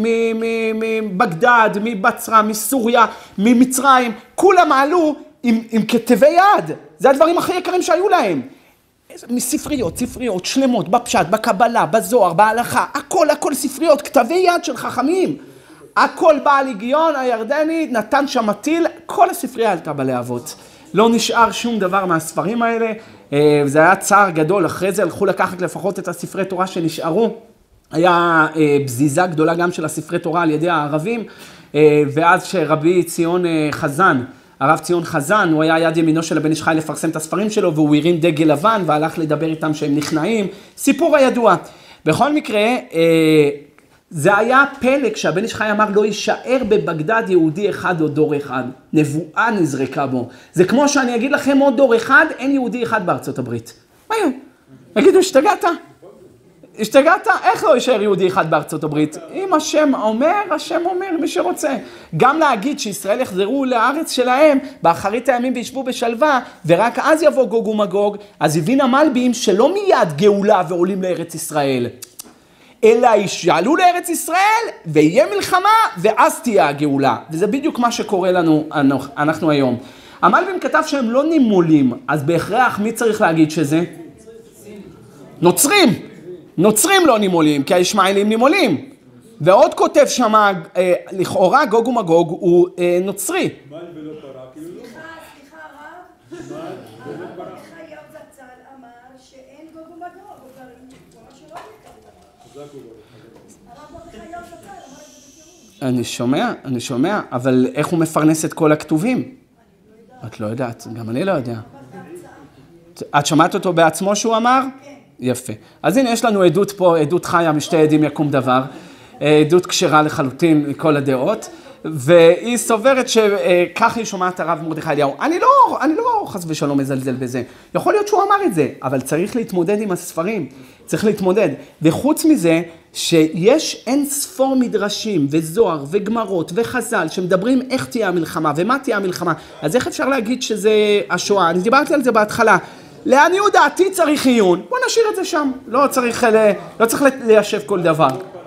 מבגדד, מבצרה, מסוריה, ממצרים, כולם עלו עם כתבי יד. זה הדברים הכי יקרים שהיו להם. מספריות, ספריות שלמות, בפשט, בקבלה, בזוהר, בהלכה, הכל ספריות, כתבי יד של חכמים. הכל בעל היגיון, הירדני, נתן שם מטיל, כל הספרייה עלתה בלהבות. לא נשאר שום דבר מהספרים האלה, וזה היה צער גדול. אחרי זה הלכו לקחת לפחות את הספרי תורה שנשארו. היה בזיזה גדולה גם של הספרי תורה על ידי הערבים, ואז שרבי ציון חזן, הרב ציון חזן, הוא היה יד ימינו של הבן איש חי לפרסם את הספרים שלו, והוא הרים דגל לבן והלך לדבר איתם שהם נכנעים. סיפור הידוע. בכל מקרה, זה היה פלא כשהבן איש חי אמר לא יישאר בבגדד יהודי אחד או דור אחד. נבואה נזרקה בו. זה כמו שאני אגיד לכם עוד דור אחד, אין יהודי אחד בארצות הברית. מה יהיה? תגידו, השתגעת? איך לא יישאר יהודי אחד בארצות הברית? אם השם אומר, מי שרוצה. גם להגיד שישראל יחזרו לארץ שלהם, באחרית הימים וישבו בשלווה, ורק אז יבוא גוג ומגוג, אז הבין המלבים שלא מיד גאולה ועולים לארץ ישראל. אלא יעלו לארץ ישראל, ויהיה מלחמה, ואז תהיה הגאולה. וזה בדיוק מה שקורה לנו, אנחנו היום. המלבים כתב שהם לא נימולים, אז בהכרח מי צריך להגיד שזה? נוצרים לא נימולים, כי הישמעאלים נימולים. ועוד כותב שמה, לכאורה גוג ומגוג הוא נוצרי. מה ולא פרה? כאילו לא. סליחה הרב, הרב חייב זצ"ל אמר שאין גוג ומגוג, אבל הוא ממש לא חזק הוא הרב חייב זצ"ל אמר את זה בפירוש. אני שומע, אבל איך הוא מפרנס את כל הכתובים? את לא יודעת, גם אני לא יודע. את שמעת אותו בעצמו שהוא אמר? כן. יפה. אז הנה יש לנו עדות פה, עדות חיה משתי עדים יקום דבר, עדות כשרה לחלוטין מכל הדעות, והיא סוברת שכך היא שומעת הרב מרדכי אליהו. אני לא חס ושלום מזלזל בזה. יכול להיות שהוא אמר את זה, אבל צריך להתמודד עם הספרים. צריך להתמודד. וחוץ מזה, שיש אין ספור מדרשים וזוהר וגמרות וחז"ל שמדברים איך תהיה המלחמה ומה תהיה המלחמה. אז איך אפשר להגיד שזה השואה? אני דיברתי על זה בהתחלה. לעניות דעתי צריך עיון. בוא נשאיר את זה שם. לא צריך ליישב כל דבר.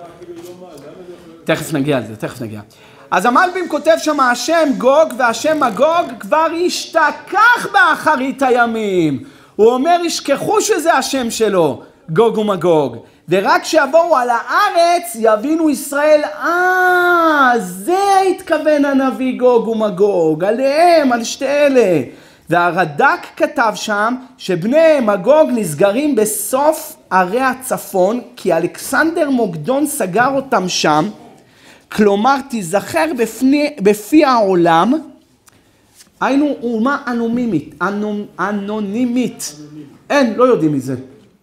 תכף נגיע על זה, תכף נגיע. אז המלבים כותב שם השם גוג והשם מגוג כבר השתכח באחרית הימים. הוא אומר ישכחו שזה השם שלו, גוג ומגוג. ורק שיבואו על הארץ יבינו ישראל, זה התכוון הנביא גוג ומגוג, עליהם, על שתי אלה. והרד"ק כתב שם שבני מגוג נסגרים בסוף ערי הצפון, כי אלכסנדר מוקדון סגר אותם שם, כלומר תיזכר בפי העולם, היינו אומה אנונימית, אין, לא יודעים מזה.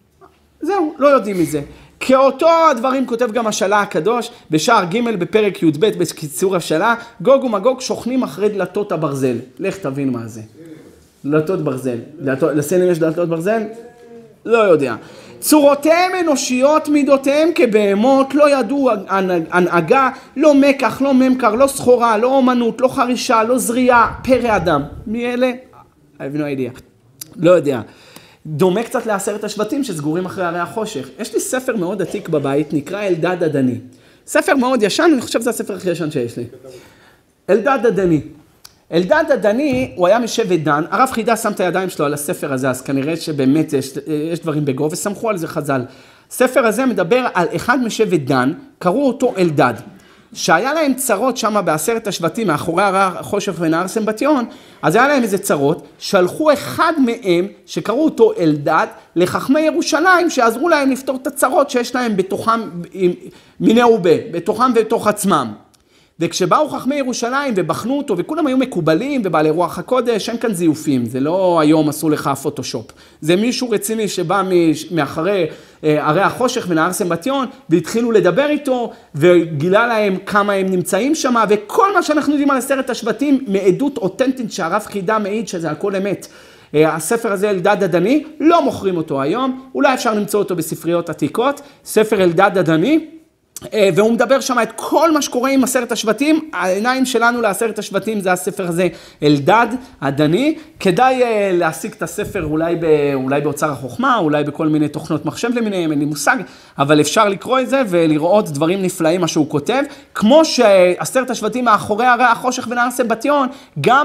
זהו, לא יודעים מזה. כאותו הדברים כותב גם השאלה הקדוש, בשער ג' בפרק י"ב בקיצור השאלה, גוג ומגוג שוכנים אחרי דלתות הברזל. לך תבין מה זה. דלתות ברזל. לסלם יש דלתות ברזל? לא יודע. צורותיהם אנושיות, מידותיהם כבהמות, לא ידעו הנהגה, לא מקח, לא ממכר, לא סחורה, לא אומנות, לא חרישה, לא זריעה, פרא אדם. מי אלה? I have no idea. לא יודע. דומה קצת לעשרת השבטים שסגורים אחרי הרי החושך. יש לי ספר מאוד עתיק בבית, נקרא אלדד הדני. ספר מאוד ישן, אני חושב שזה הספר הכי ישן שיש לי. אלדד הדני. אלדד הדני, הוא היה משבט דן, הרב חידה שם את הידיים שלו על הספר הזה, אז כנראה שבאמת יש דברים בגו, וסמכו על זה חז"ל. הספר הזה מדבר על אחד משבט דן, קראו אותו אלדד. שהיה להם צרות שם בעשרת השבטים, מאחורי הרי החושך ונהר סמבטיון, אז היה להם איזה צרות, שלחו אחד מהם, שקראו אותו אלדד, לחכמי ירושלים, שעזרו להם לפתור את הצרות שיש להם בתוכם, מיני ובה, בתוכם ובתוך עצמם. וכשבאו חכמי ירושלים ובחנו אותו, וכולם היו מקובלים ובעלי רוח הקודש, אין כאן זיופים, זה לא היום עשו לך פוטושופ. זה מישהו רציני שבא מאחרי הרי החושך ונהר סמבטיון, והתחילו לדבר איתו, וגילה להם כמה הם נמצאים שם, וכל מה שאנחנו יודעים על עשרת השבטים, מעדות אותנטית שהרב חידה מעיד שזה הכל אמת. הספר הזה אלדד הדני, לא מוכרים אותו היום, אולי אפשר למצוא אותו בספריות עתיקות, ספר אלדד הדני, והוא מדבר שם את כל מה שקורה עם עשרת השבטים, העיניים שלנו לעשרת השבטים זה הספר הזה אלדד הדני, כדאי להשיג את הספר אולי באוצר החוכמה, אולי בכל מיני תוכנות מחשב למיניהם, אין לי מושג, אבל אפשר לקרוא את זה ולראות דברים נפלאים מה שהוא כותב, כמו שעשרת השבטים מאחורי הרי החושך ונהר סמבטיון, גם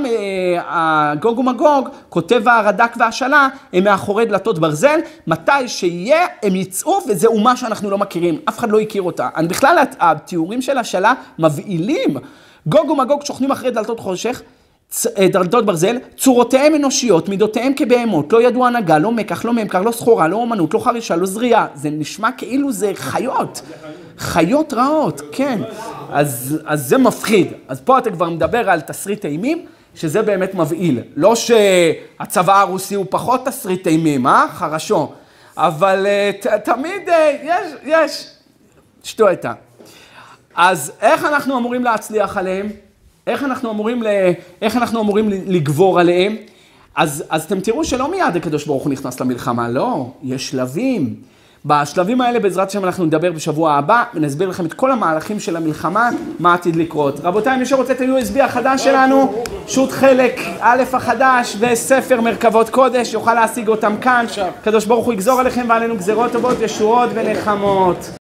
גוג ומגוג, כותב הרד"ק והשאלה, הם מאחורי דלתות ברזל, מתי שיהיה הם יצאו, וזה אומה שאנחנו לא מכירים, אף אחד לא הכיר אותה. בכלל התיאורים של השאלה מבהילים. גוג ומגוג שוכנים אחרי דלתות חושך, דלתות ברזל, צורותיהם אנושיות, מידותיהם כבהמות, לא ידעו הנהגה, לא מקח, לא ממכר, לא סחורה, לא אומנות, לא חרישה, לא זריעה. זה נשמע כאילו זה חיות. חיות רעות, כן. אז זה מפחיד. אז פה אתה כבר מדבר על תסריט אימים, שזה באמת מבהיל. לא שהצבא הרוסי הוא פחות תסריט אימים, חרשו. אבל תמיד יש. שתו איתה. אז איך אנחנו אמורים להצליח עליהם? איך אנחנו אמורים לגבור עליהם? אז אתם תראו שלא מיד הקדוש ברוך הוא נכנס למלחמה, לא, יש שלבים. בשלבים האלה בעזרת השם אנחנו נדבר בשבוע הבא, ונסביר לכם את כל המהלכים של המלחמה, מה עתיד לקרות. רבותיי, מי שרוצה את ה-USB החדש שלנו, שוט חלק א' החדש וספר מרכבות קודש, יוכל להשיג אותם כאן. הקדוש ברוך הוא יגזור עליכם ועלינו גזרות טובות, ישועות ונחמות.